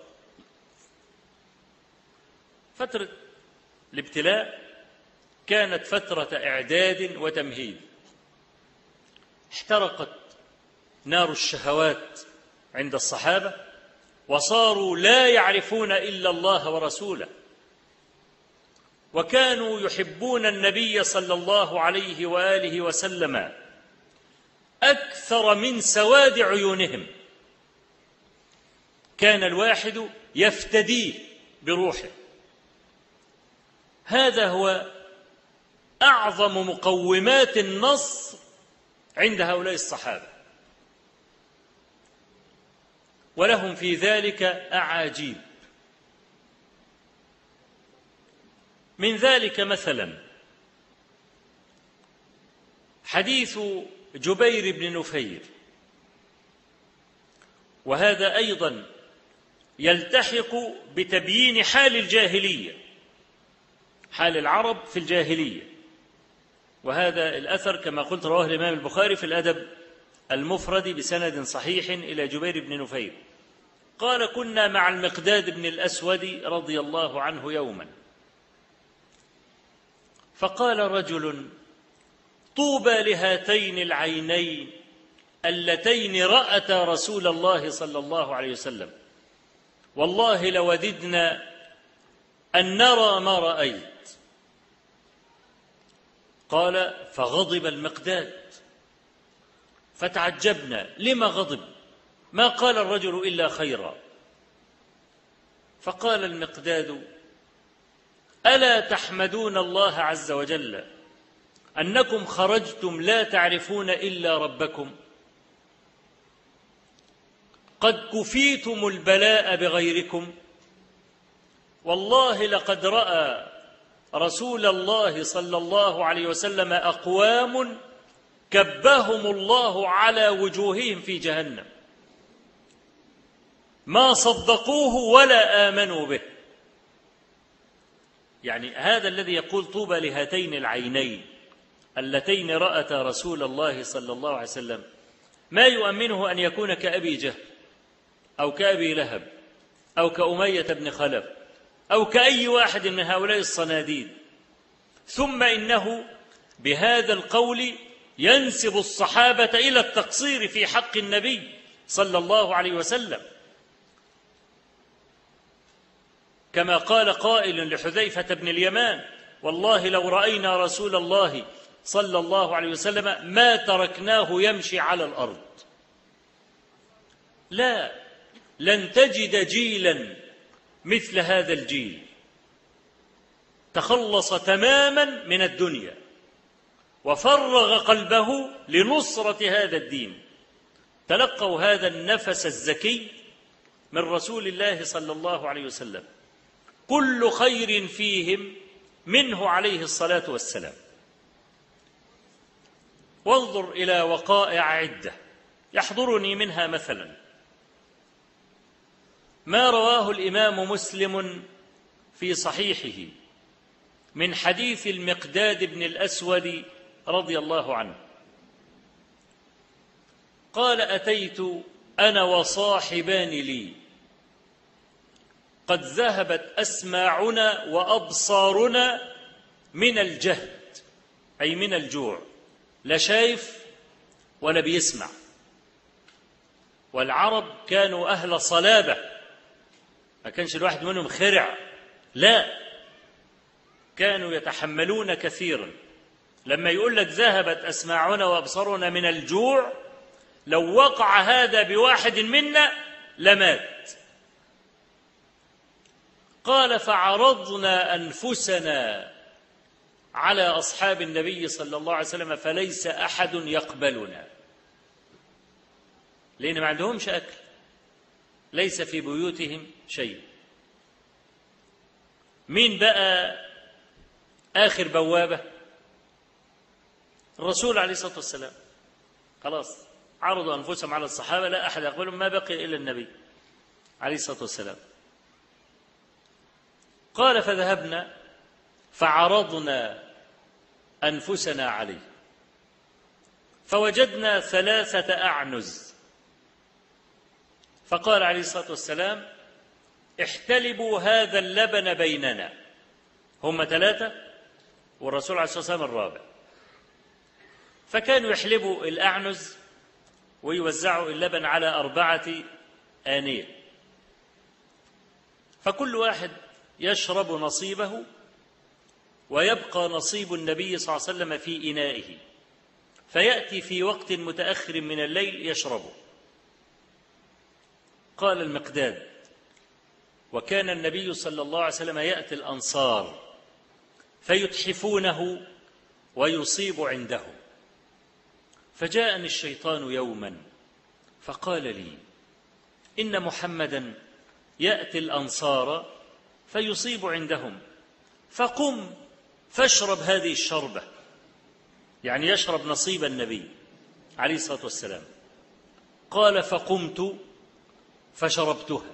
فترة الابتلاء كانت فترة إعداد وتمهيد. احترقت نار الشهوات عند الصحابة وصاروا لا يعرفون إلا الله ورسوله، وكانوا يحبون النبي صلى الله عليه وآله وسلم أكثر من سواد عيونهم. كان الواحد يفتديه بروحه. هذا هو أعظم مقومات النصر عند هؤلاء الصحابة، ولهم في ذلك أعاجيب. من ذلك مثلا حديث جبير بن نفير، وهذا أيضا يلتحق بتبيين حال الجاهلية، حال العرب في الجاهلية. وهذا الأثر كما قلت رواه الإمام البخاري في الأدب المفرد بسند صحيح إلى جبير بن نفير قال: كنا مع المقداد بن الأسود رضي الله عنه يوما، فقال رجل: طوبى لهاتين العينين اللتين رأتا رسول الله صلى الله عليه وسلم، والله لوددنا أن نرى ما رأيت. قال: فغضب المقداد، فتعجبنا لما غضب، ما قال الرجل إلا خيرا. فقال المقداد: ألا تحمدون الله عز وجل أنكم خرجتم لا تعرفون إلا ربكم، قد كفيتم البلاء بغيركم، والله لقد رأى رسول الله صلى الله عليه وسلم أقوام كبهم الله على وجوههم في جهنم ما صدقوه ولا آمنوا به. يعني هذا الذي يقول طوبى لهاتين العينين اللتين رأتا رسول الله صلى الله عليه وسلم ما يؤمنه أن يكون كأبي جهل أو كأبي لهب أو كأمية بن خلف أو كأي واحد من هؤلاء الصناديد. ثم إنه بهذا القول ينسب الصحابة إلى التقصير في حق النبي صلى الله عليه وسلم، كما قال قائل لحذيفة بن اليمان: والله لو رأينا رسول الله صلى الله عليه وسلم ما تركناه يمشي على الأرض. لا، لن تجد جيلا مثل هذا الجيل تخلص تماما من الدنيا وفرغ قلبه لنصرة هذا الدين. تلقوا هذا النفس الزكي من رسول الله صلى الله عليه وسلم، كل خير فيهم منه عليه الصلاة والسلام. وانظر إلى وقائع عدة يحضرني منها مثلا ما رواه الإمام مسلم في صحيحه من حديث المقداد بن الأسود رضي الله عنه قال: أتيت أنا وصاحبان لي قد ذهبت أسماعنا وأبصارنا من الجهد، أي من الجوع، لا شايف ولا بيسمع. والعرب كانوا أهل صلابة، ما كانش الواحد منهم خرع، لا، كانوا يتحملون كثيرا. لما يقول لك ذهبت أسماعنا وأبصارنا من الجوع، لو وقع هذا بواحد منا لمات. قال: فعرضنا أنفسنا على أصحاب النبي صلى الله عليه وسلم فليس أحد يقبلنا، لأن ما عندهمش أكل، ليس في بيوتهم شيء. مين بقى آخر بوابة؟ الرسول عليه الصلاة والسلام. خلاص عرضوا أنفسهم على الصحابة، لا أحد يقبلهم، ما بقي إلا النبي عليه الصلاة والسلام. قال: فذهبنا فعرضنا أنفسنا عليه فوجدنا ثلاثة أعنز، فقال عليه الصلاة والسلام: احتلبوا هذا اللبن بيننا. هم ثلاثة والرسول عليه الصلاة والسلام الرابع، فكانوا يحلبوا الأعنز ويوزعوا اللبن على أربعة آنية، فكل واحد يشرب نصيبه ويبقى نصيب النبي صلى الله عليه وسلم في إنائه، فيأتي في وقت متأخر من الليل يشربه. قال المقداد: وكان النبي صلى الله عليه وسلم يأتي الأنصار فيتحفونه ويصيب عندهم، فجاءني الشيطان يوما فقال لي: إن محمدا يأتي الأنصار فيصيب عندهم، فقم فاشرب هذه الشربة، يعني يشرب نصيب النبي. عليه الصلاة والسلام. قال فقمت فشربتها،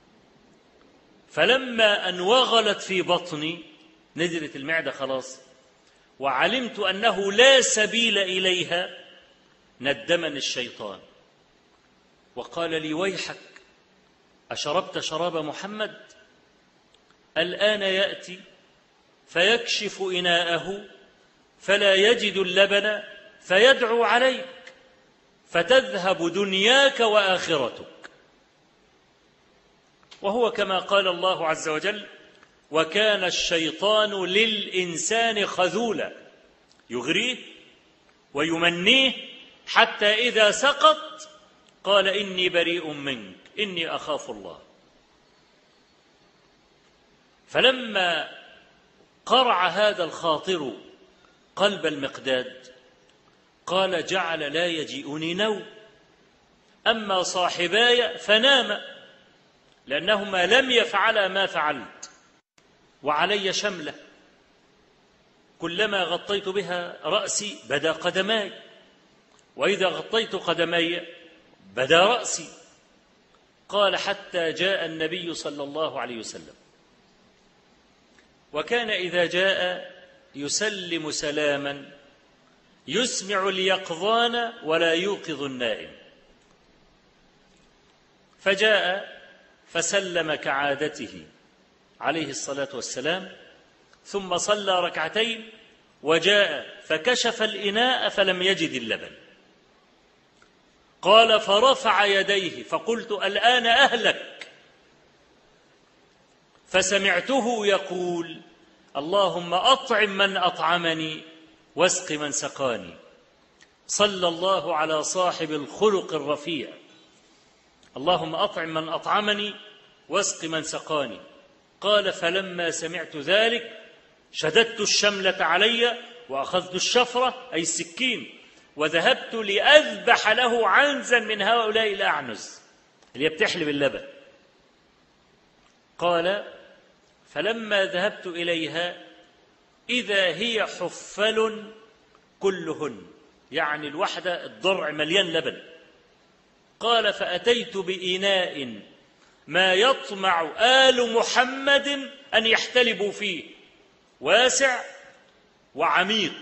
فلما أن وغلت في بطني، نزلت المعدة خلاص، وعلمت أنه لا سبيل إليها، ندمني الشيطان وقال لي ويحك، أشربت شراب محمد؟ الآن يأتي فيكشف إناءه فلا يجد اللبن فيدعو عليك فتذهب دنياك وآخرتك. وهو كما قال الله عز وجل: وكان الشيطان للإنسان خذولا، يغريه ويمنيه حتى إذا سقط قال إني بريء منك إني أخاف الله. فلما قرع هذا الخاطر قلب المقداد قال: جعل لا يجيئني نوم، أما صاحباي فناما لأنهما لم يفعلا ما فعلت، وعلي شملة كلما غطيت بها رأسي بدا قدماي، وإذا غطيت قدمي بدا رأسي. قال: حتى جاء النبي صلى الله عليه وسلم، وكان إذا جاء يسلم سلاما يسمع اليقظان ولا يوقظ النائم. فجاء فسلم كعادته عليه الصلاة والسلام، ثم صلى ركعتين، وجاء فكشف الإناء فلم يجد اللبن. قال: فرفع يديه فقلت: الآن أهلك. فسمعته يقول: اللهم أطعم من أطعمني واسق من سقاني. صلى الله على صاحب الخلق الرفيع. اللهم أطعم من أطعمني واسق من سقاني. قال: فلما سمعت ذلك شددت الشملة علي وأخذت الشفرة أي السكين وذهبت لأذبح له عنزا من هؤلاء الأعنز اللي بتحلب اللبن. قال: فلما ذهبت إليها إذا هي حفل كلهن، يعني الوحدة الضرع مليان لبن. قال: فأتيت بإناء ما يطمع آل محمد أن يحتلبوا فيه، واسع وعميق،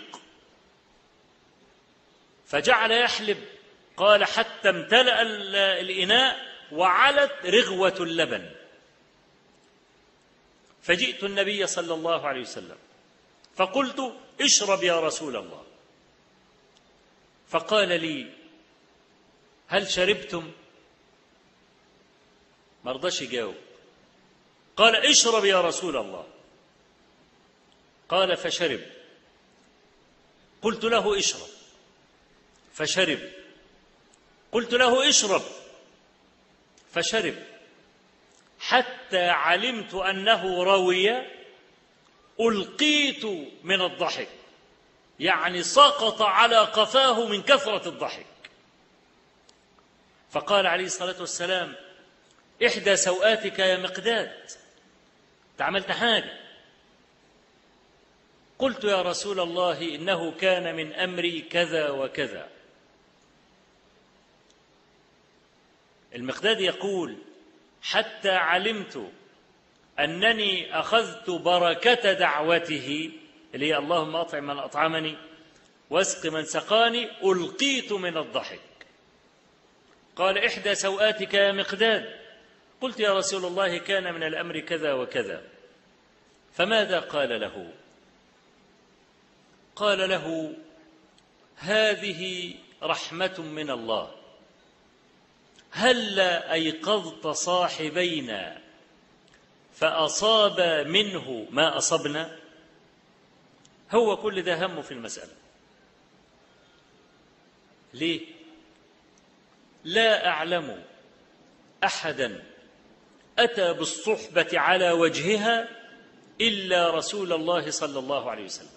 فجعل يحلب. قال: حتى امتلأ الإناء وعلت رغوة اللبن. فجئت النبي صلى الله عليه وسلم فقلت: اشرب يا رسول الله. فقال لي: هل شربتم؟ ما رضاش يجاوب. قال: اشرب يا رسول الله. قال: فشرب. قلت له: اشرب. فشرب. قلت له: اشرب. فشرب، حتى علمت أنه روي. ألقيت من الضحك، يعني سقط على قفاه من كثرة الضحك. فقال عليه الصلاة والسلام: إحدى سوآتك يا مقداد، أنت عملت حاجة. قلت: يا رسول الله إنه كان من أمري كذا وكذا. المقداد يقول: حتى علمت أنني أخذت بركة دعوته اللي هي اللهم أطعم من أطعمني واسق من سقاني، ألقيت من الضحك. قال: إحدى سوآتك يا مقداد. قلت: يا رسول الله كان من الأمر كذا وكذا. فماذا قال له؟ قال له: هذه رحمة من الله، هلا أيقظت صاحبينا فأصاب منه ما أصبنا؟ هو كل ده همه في المسألة. ليه؟ لا أعلم أحدا أتى بالصحبة على وجهها إلا رسول الله صلى الله عليه وسلم.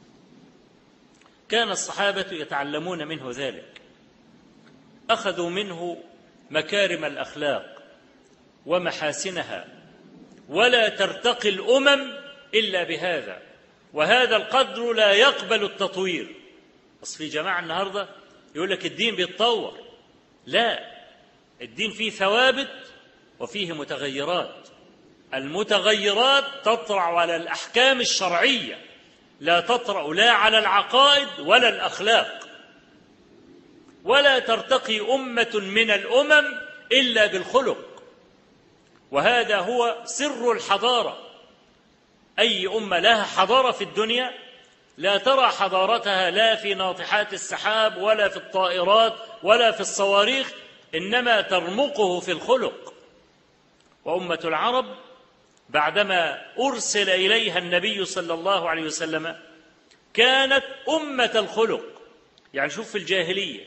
كان الصحابة يتعلمون منه ذلك، أخذوا منه مكارم الأخلاق ومحاسنها، ولا ترتقي الأمم إلا بهذا، وهذا القدر لا يقبل التطوير. بس في جماعة النهاردة يقول لك الدين بيتطور. لا، الدين فيه ثوابت وفيه متغيرات. المتغيرات تطرأ على الأحكام الشرعية، لا تطرأ لا على العقائد ولا الأخلاق. ولا ترتقي أمة من الأمم إلا بالخلق، وهذا هو سر الحضارة. أي أمة لها حضارة في الدنيا لا ترى حضارتها لا في ناطحات السحاب ولا في الطائرات ولا في الصواريخ، إنما ترمقه في الخلق. وأمة العرب بعدما أرسل إليها النبي صلى الله عليه وسلم كانت أمة الخلق. يعني شوف في الجاهلية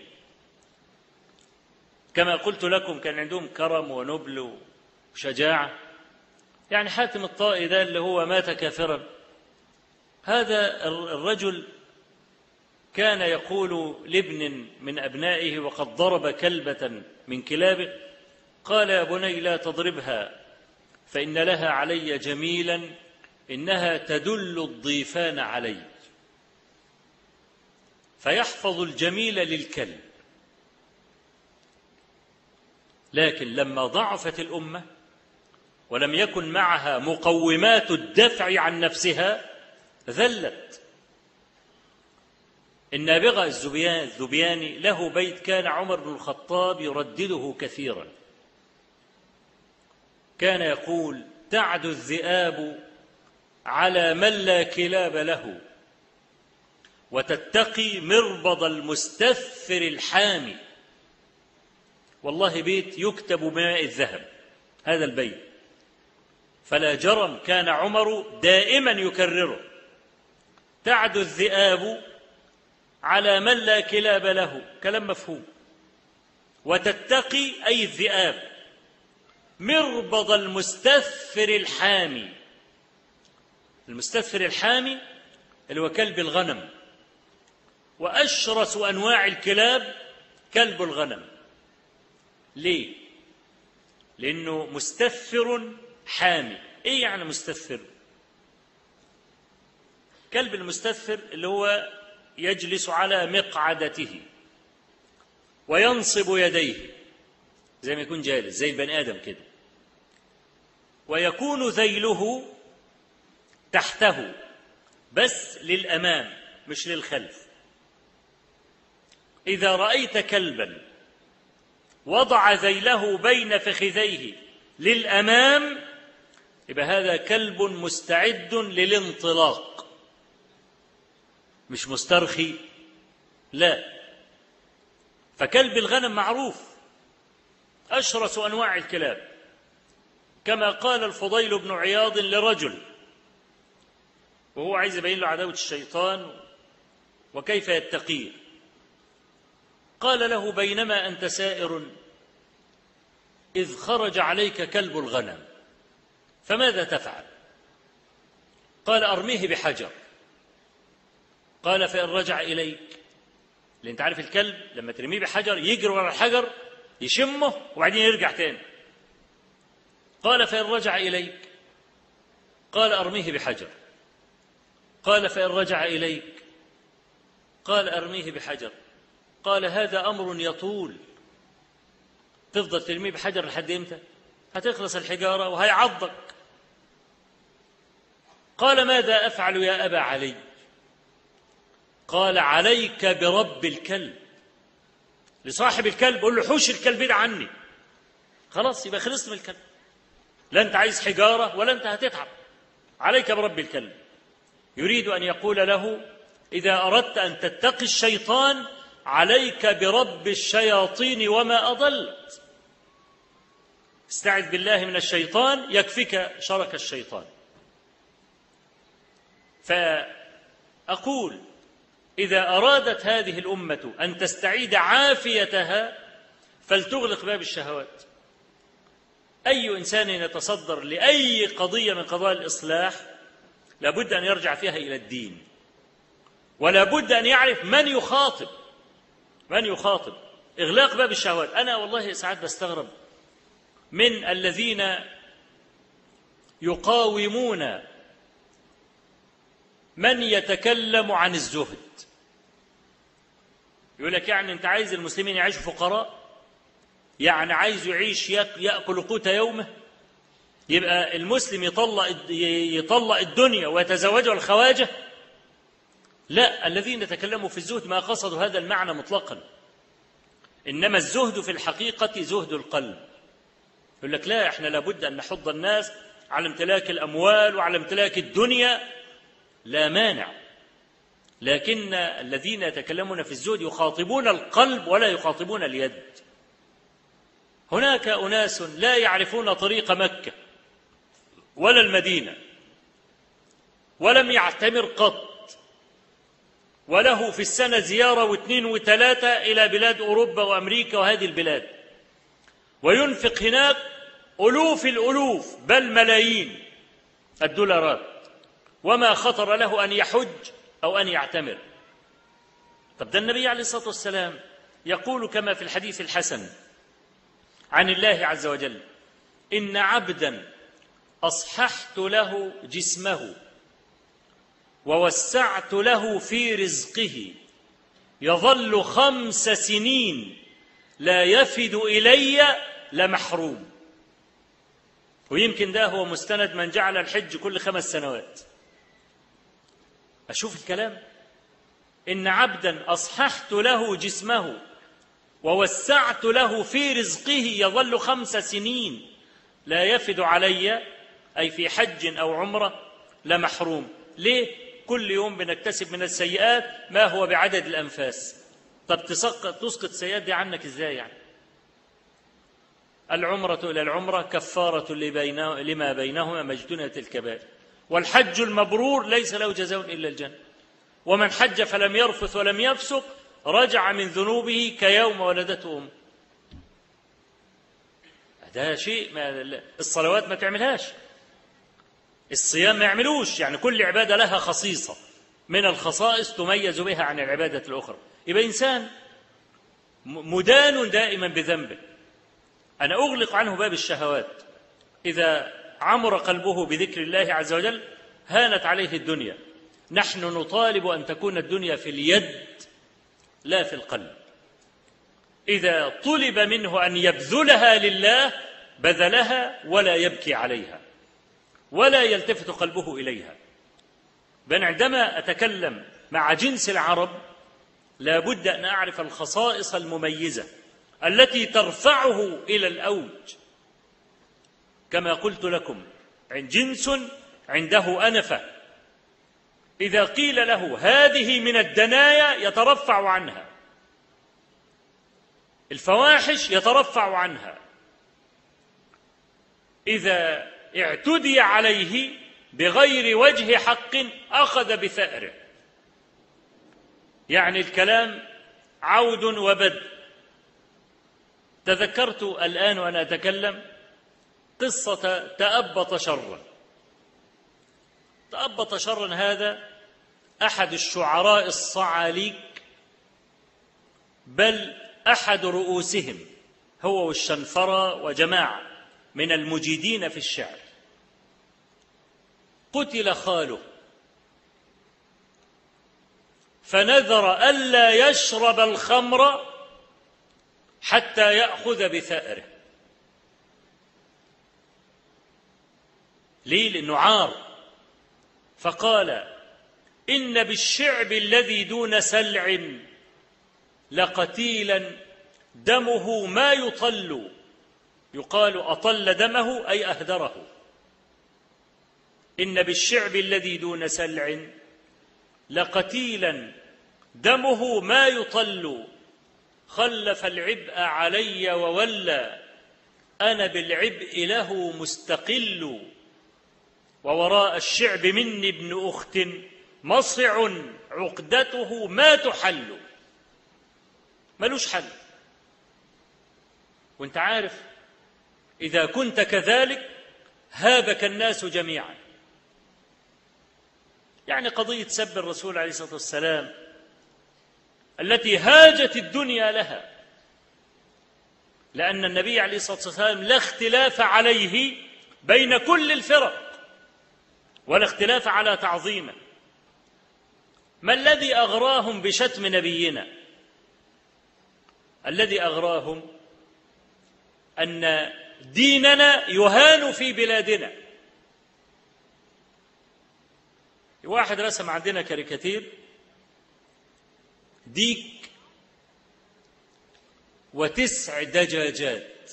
كما قلت لكم كان عندهم كرم ونبل وشجاعة. يعني حاتم الطائي ده اللي هو مات كافرا، هذا الرجل كان يقول لابن من أبنائه وقد ضرب كلبة من كلابه، قال: يا بني لا تضربها فإن لها علي جميلا إنها تدل الضيفان علي. فيحفظ الجميل للكلب. لكن لما ضعفت الأمة ولم يكن معها مقومات الدفع عن نفسها ذلت. النابغة الذبياني له بيت كان عمر بن الخطاب يردده كثيرا، كان يقول: تعد الذئاب على من لا كلاب له، وتتقي مربض المستثفر الحامي. والله بيت يكتب بماء الذهب هذا البيت، فلا جرم كان عمر دائما يكرره: تعد الذئاب على من لا كلاب له، كلام مفهوم. وتتقي أي الذئاب مربض المستثفر الحامي. المستثفر الحامي اللي هو كلب الغنم، وأشرس أنواع الكلاب كلب الغنم. ليه؟ لأنه مستثفر حامي. إيه يعني مستثفر؟ كلب المستثفر اللي هو يجلس على مقعدته وينصب يديه زي ما يكون جالس زي البني آدم كده، ويكون ذيله تحته بس للأمام مش للخلف. إذا رأيت كلبا وضع ذيله بين فخذيه للأمام يبقى هذا كلب مستعد للانطلاق، مش مسترخي. لا، فكلب الغنم معروف أشرس أنواع الكلاب، كما قال الفضيل بن عياض لرجل وهو عايز يبين له عداوة الشيطان وكيف يتقيه، قال له: بينما أنت سائر إذ خرج عليك كلب الغنم فماذا تفعل؟ قال: أرميه بحجر. قال: فإن رجع إليك، لأن أنت عارف الكلب لما ترميه بحجر يجري ورا الحجر يشمه وبعدين يرجع تاني. قال: فإن رجع إليك. قال: أرميه بحجر. قال: فإن رجع إليك. قال: أرميه بحجر. قال: هذا أمر يطول، تفضل ترميه بحجر لحد إمتى؟ هتخلص الحجارة وهيعضك. قال: ماذا أفعل يا أبا علي؟ قال: عليك برب الكلب. لصاحب الكلب قل له: حوش الكلب ده عني. خلاص يبقى خلصت من الكلب، لا أنت عايز حجارة ولا أنت هتتعب. عليك برب الكلب. يريد أن يقول له: إذا أردت أن تتقي الشيطان عليك برب الشياطين وما أضلت. استعذ بالله من الشيطان يكفيك شرك الشيطان. فأقول: إذا أرادت هذه الأمة أن تستعيد عافيتها فلتغلق باب الشهوات. أي إنسان يتصدر لأي قضية من قضايا الإصلاح لابد أن يرجع فيها إلى الدين، ولا بد أن يعرف من يخاطب من يخاطب. إغلاق باب الشهوات. أنا والله ساعات بستغرب من الذين يقاومون من يتكلم عن الزهد. يقول لك يعني أنت عايز المسلمين يعيشوا فقراء؟ يعني عايز يعيش يأكل قوت يومه؟ يبقى المسلم يطلق يطلق الدنيا ويتزوجها الخواجة؟ لا، الذين تكلموا في الزهد ما قصدوا هذا المعنى مطلقا، إنما الزهد في الحقيقة زهد القلب. يقول لك لا، احنا لابد أن نحض الناس على امتلاك الأموال وعلى امتلاك الدنيا، لا مانع، لكن الذين يتكلمون في الزهد يخاطبون القلب ولا يخاطبون اليد. هناك أناس لا يعرفون طريق مكة ولا المدينة، ولم يعتمر قط، وله في السنة زيارة واثنين وثلاثة إلى بلاد أوروبا وأمريكا وهذه البلاد، وينفق هناك ألوف الألوف بل ملايين الدولارات، وما خطر له أن يحج أو أن يعتمر. طب ده النبي عليه الصلاة والسلام يقول كما في الحديث الحسن عن الله عز وجل: إن عبدا أصححت له جسمه ووسعت له في رزقه يظل خمس سنين لا يفد إلي لمحروم. ويمكن ده هو مستند من جعل الحج كل خمس سنوات. أشوف الكلام، إن عبدا أصححت له جسمه ووسعت له في رزقه يظل خمس سنين لا يفد علي، أي في حج أو عمرة، لمحروم. ليه؟ كل يوم بنكتسب من السيئات ما هو بعدد الأنفاس. طب تسقط تسقط السيئات دي عنك إزاي يعني؟ العمرة إلى العمرة كفارة لما بينهما ما اجتنبت الكبائر، والحج المبرور ليس له جزاء إلا الجنة، ومن حج فلم يرفث ولم يفسق رجع من ذنوبه كيوم ولدته أمه. هذا شيء ما الصلوات ما تعملهاش، الصيام ما يعملوش، يعني كل عبادة لها خصيصة من الخصائص تميز بها عن العبادة الأخرى. يبقى إنسان مدان دائما بذنبه. أنا أغلق عنه باب الشهوات. إذا عمر قلبه بذكر الله عز وجل هانت عليه الدنيا. نحن نطالب أن تكون الدنيا في اليد لا في القلب. إذا طلب منه أن يبذلها لله بذلها ولا يبكي عليها ولا يلتفت قلبه إليها. بل عندما أتكلم مع جنس العرب لا بد أن أعرف الخصائص المميزة التي ترفعه إلى الأوج. كما قلت لكم، عن جنس عنده أنفة، إذا قيل له هذه من الدنايا يترفع عنها، الفواحش يترفع عنها، إذا اعتدي عليه بغير وجه حق أخذ بثأره. يعني الكلام عود وبد. تذكرت الآن وأنا أتكلم قصة تأبط شرا. تأبط شرا هذا أحد الشعراء الصعاليك، بل أحد رؤوسهم هو والشنفرة وجماعة من المجيدين في الشعر. قتل خاله فنذر ألا يشرب الخمر حتى يأخذ بثأره. ليه؟ لأنه عار. فقال: إن بالشعب الذي دون سلع لقتيلا دمه ما يطل. يقال أطل دمه أي أهدره. إن بالشعب الذي دون سلع لقتيلا دمه ما يطل. خلف العبء علي وولى أنا بالعبء له مستقل. ووراء الشعب مني ابن أخت مصع عقدته ما تحل. ملوش حل. وانت عارف إذا كنت كذلك هابك الناس جميعا. يعني قضية سب الرسول عليه الصلاة والسلام التي هاجت الدنيا لها، لأن النبي عليه الصلاة والسلام لا اختلاف عليه بين كل الفرق ولا اختلاف على تعظيمه. ما الذي أغراهم بشتم نبينا؟ الذي أغراهم أن ديننا يهان في بلادنا. واحد رسم عندنا كاريكاتير ديك وتسع دجاجات.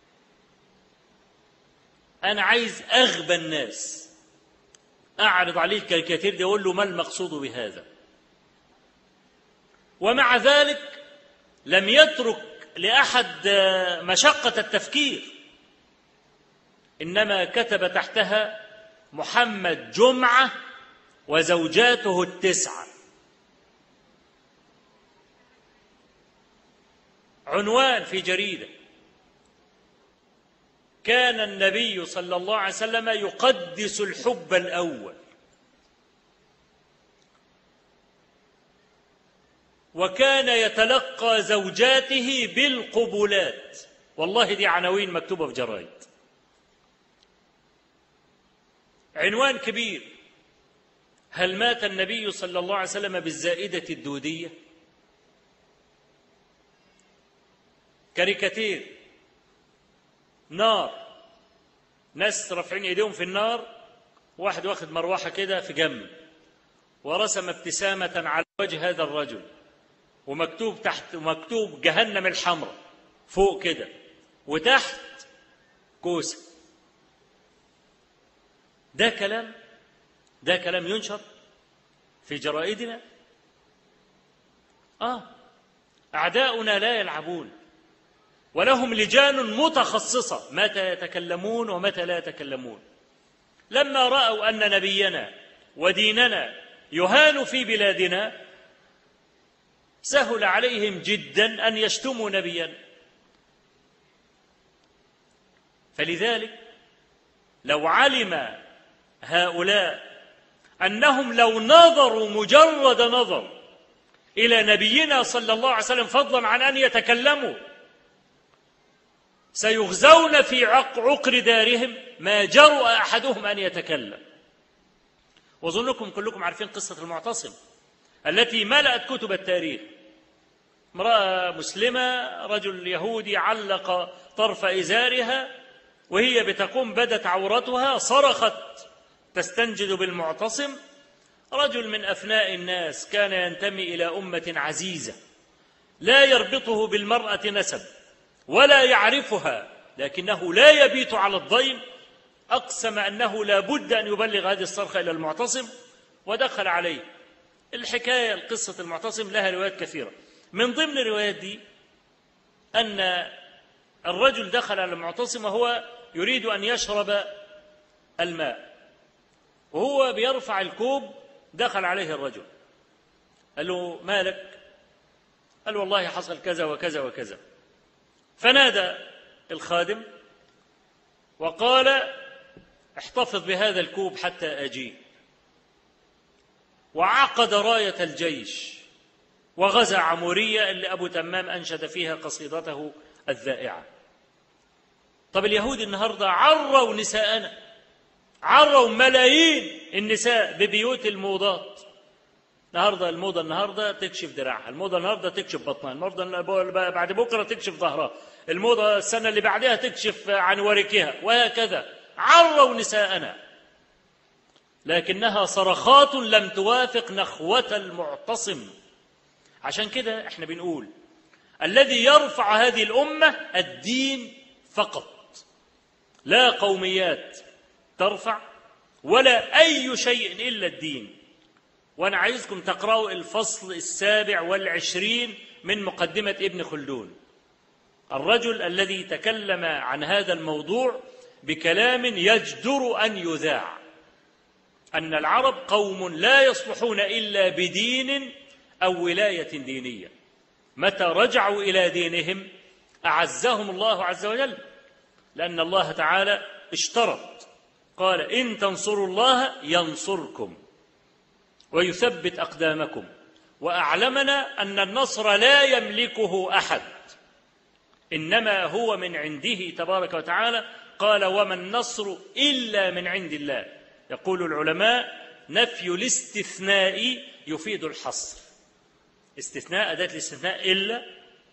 أنا عايز أغبى الناس أعرض عليه الكاريكاتير دي أقول له ما المقصود بهذا؟ ومع ذلك لم يترك لأحد مشقة التفكير، إنما كتب تحتها محمد جمعة وزوجاته التسعة. عنوان في جريدة. كان النبي صلى الله عليه وسلم يقدس الحب الأول، وكان يتلقى زوجاته بالقبلات. والله دي عناوين مكتوبة في جرايد. عنوان كبير. هل مات النبي صلى الله عليه وسلم بالزائدة الدودية؟ كاريكاتير نار، ناس رافعين ايديهم في النار، واحد واخد مروحة كده في جنب، ورسم ابتسامة على وجه هذا الرجل، ومكتوب تحت ومكتوب جهنم الحمراء فوق كده، وتحت كوسة. ده كلام ده كلام ينشر في جرائدنا. آه أعداؤنا لا يلعبون، ولهم لجان متخصصة متى يتكلمون ومتى لا يتكلمون. لما رأوا أن نبينا وديننا يهان في بلادنا سهل عليهم جدا أن يشتموا نبينا. فلذلك لو علم هؤلاء أنهم لو نظروا مجرد نظر إلى نبينا صلى الله عليه وسلم فضلا عن أن يتكلموا سيغزون في عقر دارهم ما جرؤ أحدهم أن يتكلم. وظنكم كلكم عارفين قصة المعتصم التي ملأت كتب التاريخ. امرأة مسلمة، رجل يهودي علق طرف إزارها وهي بتقوم بدت عورتها، صرخت تستنجد بالمعتصم. رجل من أفناء الناس كان ينتمي إلى أمة عزيزة لا يربطه بالمرأة نسب ولا يعرفها، لكنه لا يبيت على الضيم، أقسم أنه لا بد أن يبلغ هذه الصرخة إلى المعتصم ودخل عليه. الحكاية القصة المعتصم لها روايات كثيرة. من ضمن الروايات دي أن الرجل دخل على المعتصم وهو يريد أن يشرب الماء، وهو بيرفع الكوب دخل عليه الرجل قال له مالك؟ قال والله حصل كذا وكذا وكذا. فنادى الخادم وقال احتفظ بهذا الكوب حتى أجي، وعقد راية الجيش وغزا عمورية اللي أبو تمام أنشد فيها قصيدته الذائعة. طب اليهود النهاردة عروا نساءنا، عروا ملايين النساء ببيوت الموضات. النهارده الموضة النهارده تكشف دراعها، الموضة النهارده تكشف بطنها، الموضة بعد بكرة تكشف ظهرها، الموضة السنة اللي بعدها تكشف عن وركها، وهكذا. عروا نساءنا، لكنها صرخات لم توافق نخوة المعتصم. عشان كده احنا بنقول الذي يرفع هذه الأمة الدين فقط، لا قوميات ترفع ولا أي شيء إلا الدين. وأنا عايزكم تقرأوا الفصل السابع والعشرين من مقدمة ابن خلدون، الرجل الذي تكلم عن هذا الموضوع بكلام يجدر أن يذاع، أن العرب قوم لا يصلحون إلا بدين أو ولاية دينية. متى رجعوا إلى دينهم أعزهم الله عز وجل، لأن الله تعالى اشترط، قال إن تنصروا الله ينصركم ويثبت أقدامكم، وأعلمنا أن النصر لا يملكه أحد، إنما هو من عنده تبارك وتعالى. قال وما النصر إلا من عند الله. يقول العلماء نفي الاستثناء يفيد الحصر. استثناء أداة الاستثناء إلا،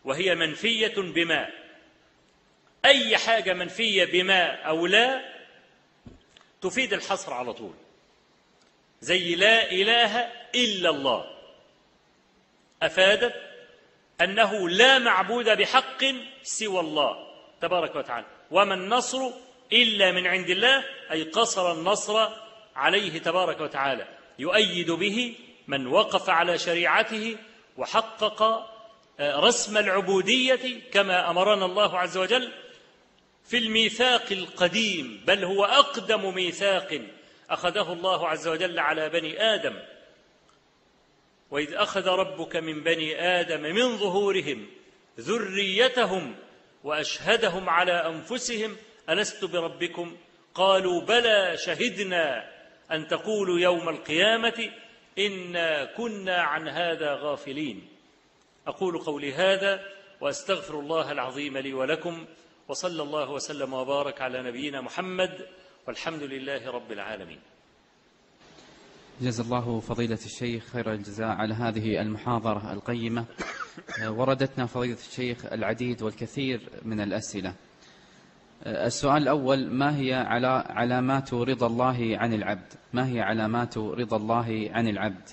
وهي منفية بما. أي حاجة منفية بما أو لا تفيد الحصر على طول، زي لا إله إلا الله أفادت أنه لا معبود بحق سوى الله تبارك وتعالى، وما النصر إلا من عند الله، أي قصر النصر عليه تبارك وتعالى، يؤيد به من وقف على شريعته وحقق رسم العبودية كما أمرنا الله عز وجل في الميثاق القديم، بل هو أقدم ميثاق أخذه الله عز وجل على بني آدم: وإذ أخذ ربك من بني آدم من ظهورهم ذريتهم وأشهدهم على أنفسهم ألست بربكم قالوا بلى شهدنا أن تقولوا يوم القيامة إنا كنا عن هذا غافلين. أقول قولي هذا وأستغفر الله العظيم لي ولكم، وصلى الله وسلم وبارك على نبينا محمد، والحمد لله رب العالمين. جزا الله فضيلة الشيخ خير الجزاء على هذه المحاضرة القيمة. وردتنا فضيلة الشيخ العديد والكثير من الأسئلة. السؤال الأول: ما هي علامات رضا الله عن العبد؟ ما هي علامات رضا الله عن العبد؟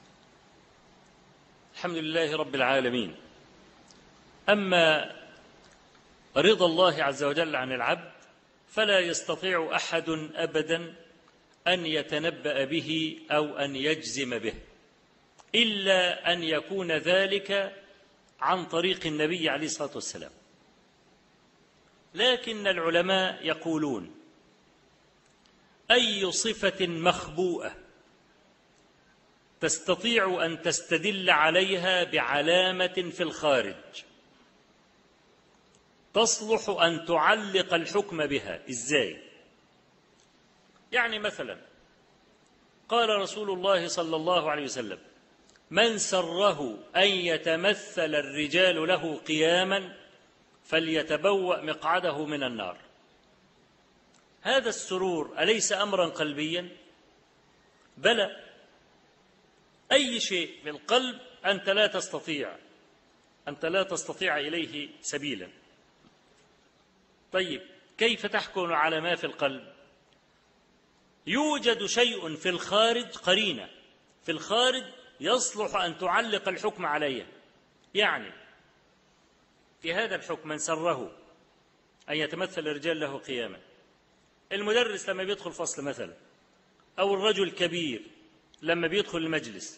الحمد لله رب العالمين. أما رضا الله عز وجل عن العبد فلا يستطيع أحد أبدا أن يتنبأ به أو أن يجزم به، إلا أن يكون ذلك عن طريق النبي عليه الصلاة والسلام. لكن العلماء يقولون: أي صفة مخبوءة تستطيع أن تستدل عليها بعلامة في الخارج تصلح أن تعلق الحكم بها؟ إزاي؟ يعني مثلا قال رسول الله صلى الله عليه وسلم: من سره أن يتمثل الرجال له قياما فليتبوأ مقعده من النار. هذا السرور أليس أمرا قلبيا؟ بلى. أي شيء بالقلب أنت لا تستطيع أنت لا تستطيع إليه سبيلا. طيب، كيف تحكم على ما في القلب؟ يوجد شيء في الخارج، قرينة في الخارج يصلح أن تعلق الحكم عليه. يعني في هذا الحكم: من سره أن يتمثل الرجال له قياما. المدرس لما بيدخل فصل مثلا، أو الرجل الكبير لما بيدخل المجلس،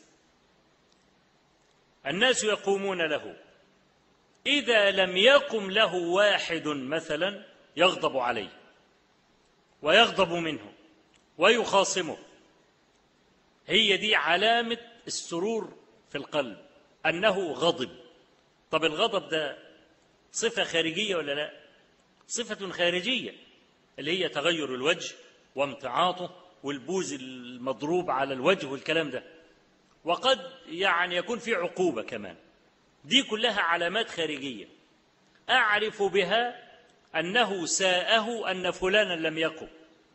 الناس يقومون له، إذا لم يقم له واحد مثلا يغضب عليه ويغضب منه ويخاصمه. هي دي علامة السرور في القلب، أنه غضب. طب الغضب ده صفة خارجية ولا لا؟ صفة خارجية، اللي هي تغير الوجه وامتعاطه والبوز المضروب على الوجه والكلام ده، وقد يعني يكون في عقوبة كمان. دي كلها علامات خارجية أعرف بها أنه ساءه أن فلانا لم يقم.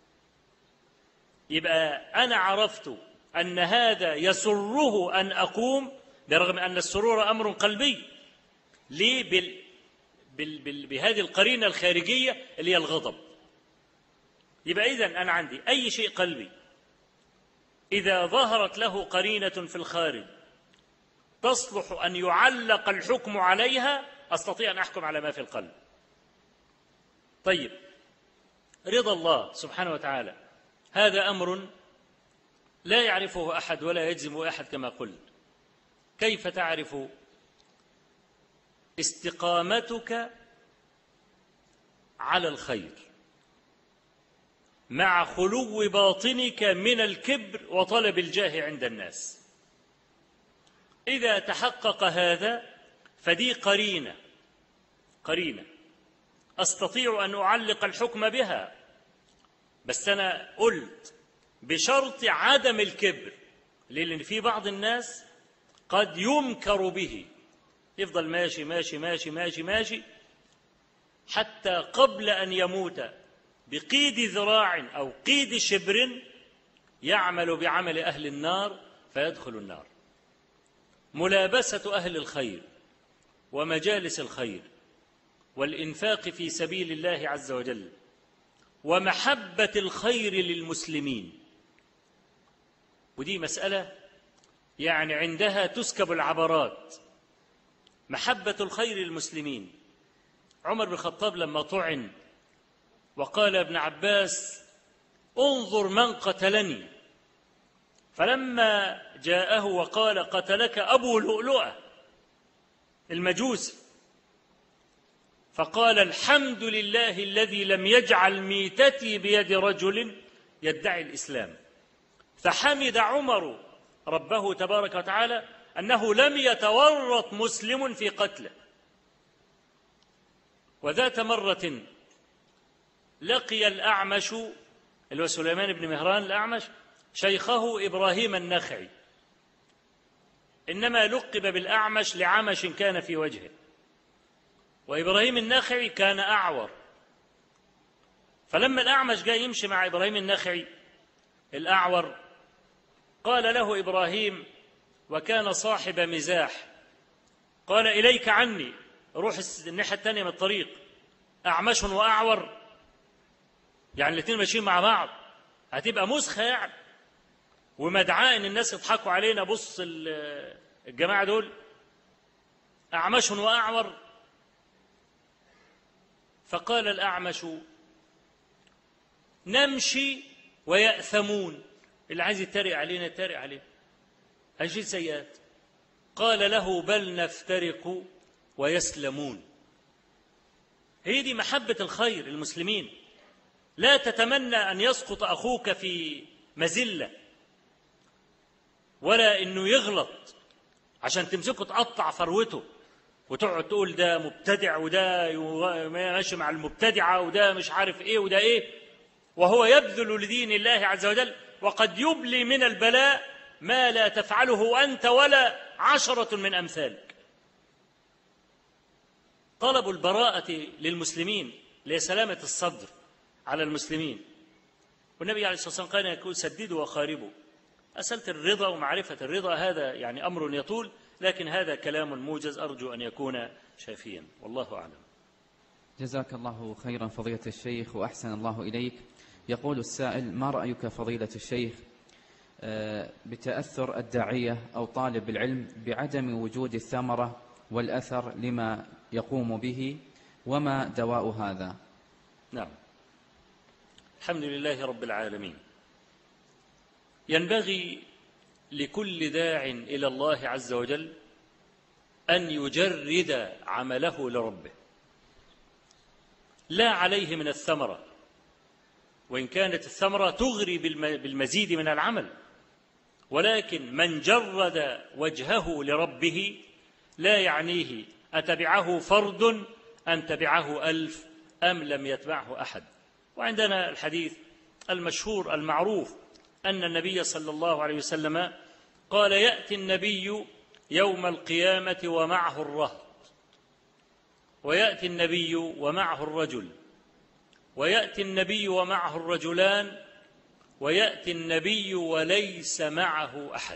يبقى أنا عرفت أن هذا يسره أن أقوم، برغم أن السرور أمر قلبي. ليه؟ بال... بال... بال... بهذه القرينة الخارجية اللي هي الغضب. يبقى إذن أنا عندي أي شيء قلبي إذا ظهرت له قرينة في الخارج تصلح أن يعلق الحكم عليها، أستطيع أن أحكم على ما في القلب. طيب، رضا الله سبحانه وتعالى هذا أمر لا يعرفه أحد ولا يجزم أحد كما قلت. كيف تعرف استقامتك على الخير مع خلو باطنك من الكبر وطلب الجاه عند الناس؟ إذا تحقق هذا فدي قرينة قرينة أستطيع أن أعلق الحكم بها، بس أنا قلت بشرط عدم الكبر، لأن في بعض الناس قد يمكر به، يفضل ماشي ماشي ماشي ماشي ماشي حتى قبل أن يموت بقيد ذراع أو قيد شبر يعمل بعمل أهل النار فيدخل النار. ملابسة أهل الخير ومجالس الخير والإنفاق في سبيل الله عز وجل ومحبة الخير للمسلمين. ودي مسألة يعني عندها تسكب العبرات، محبة الخير للمسلمين. عمر بن الخطاب لما طعن وقال ابن عباس انظر من قتلني، فلما جاءه وقال قتلك أبو لؤلؤة المجوسي، فقال الحمد لله الذي لم يجعل ميتتي بيد رجل يدعي الإسلام. فحمد عمر ربه تبارك وتعالى أنه لم يتورط مسلم في قتله. وذات مرة لقي الأعمش اللي هو سليمان بن مهران الأعمش شيخه إبراهيم النخعي، إنما لقب بالأعمش لعمش كان في وجهه، وإبراهيم النخعي كان أعور. فلما الأعمش جاء يمشي مع إبراهيم النخعي الأعور قال له إبراهيم وكان صاحب مزاح، قال إليك عني، روح الناحية الثانية من الطريق، أعمش وأعور يعني الاثنين ماشيين مع بعض، هتبقى مسخة يعني ومدعاء ان الناس يضحكوا علينا. بص الجماعة دول أعمش وأعور. فقال الأعمش نمشي ويأثمون، اللي عايز يتريق علينا يتريق عليه، هنشيل سيئات. قال له بل نفترق ويسلمون. هي دي محبة الخير المسلمين. لا تتمنى أن يسقط أخوك في مزلة ولا أنه يغلط عشان تمسكه تقطع فروته وتقعد تقول ده مبتدع وده ماشي مع المبتدعة وده مش عارف إيه وده إيه، وهو يبذل لدين الله عز وجل، وقد يبلي من البلاء ما لا تفعله أنت ولا عشرة من أمثالك. طلب البراءة للمسلمين لسلامة الصدر على المسلمين، والنبي عليه الصلاة والسلام قال يقول سددوا وخاربوا. أسألت الرضا ومعرفة الرضا هذا يعني أمر يطول، لكن هذا كلام موجز أرجو أن يكون شافيا، والله أعلم. جزاك الله خيرا فضيلة الشيخ وأحسن الله إليك. يقول السائل ما رأيك فضيلة الشيخ بتأثر الداعية أو طالب العلم بعدم وجود الثمرة والأثر لما يقوم به، وما دواء هذا؟ نعم، الحمد لله رب العالمين. ينبغي لكل داع إلى الله عز وجل أن يجرد عمله لربه، لا عليه من الثمرة، وإن كانت الثمرة تغري بالمزيد من العمل، ولكن من جرد وجهه لربه لا يعنيه أتبعه فرد أم تبعه ألف أم لم يتبعه أحد. وعندنا الحديث المشهور المعروف أن النبي صلى الله عليه وسلم قال يأتي النبي يوم القيامة ومعه الرهط، ويأتي النبي ومعه الرجل، ويأتي النبي ومعه الرجلان، ويأتي النبي وليس معه أحد.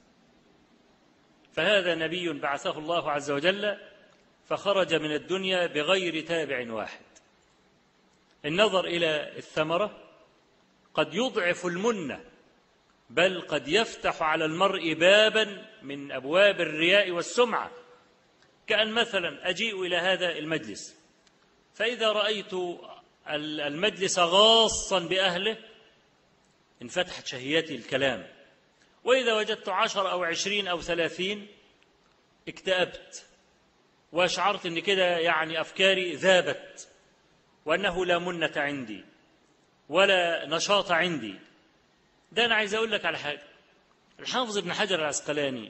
فهذا نبي بعثه الله عز وجل فخرج من الدنيا بغير تابع واحد. النظر إلى الثمرة قد يضعف المنة، بل قد يفتح على المرء بابا من أبواب الرياء والسمعة. كأن مثلا أجيء إلى هذا المجلس فإذا رأيت المجلس غاصا بأهله انفتحت شهيتي الكلام، وإذا وجدت عشر أو عشرين أو ثلاثين اكتئبت وأشعرت أن كده يعني أفكاري ذابت وأنه لا منة عندي ولا نشاط عندي. ده أنا عايز أقول لك على حاجة. الحافظ ابن حجر العسقلاني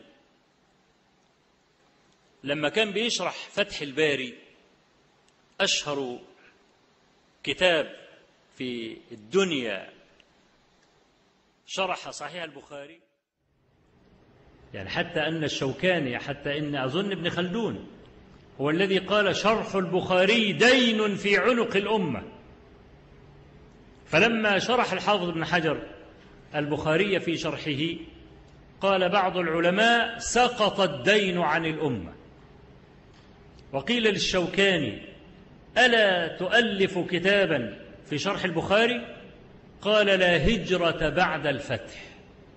لما كان بيشرح فتح الباري، أشهر كتاب في الدنيا شرح صحيح البخاري، يعني حتى أن الشوكاني، حتى إن أظن ابن خلدون هو الذي قال شرح البخاري دين في عنق الأمة. فلما شرح الحافظ ابن حجر البخاري في شرحه قال بعض العلماء سقط الدين عن الأمة، وقيل للشوكاني: ألا تؤلف كتابا في شرح البخاري؟ قال: لا هجرة بعد الفتح،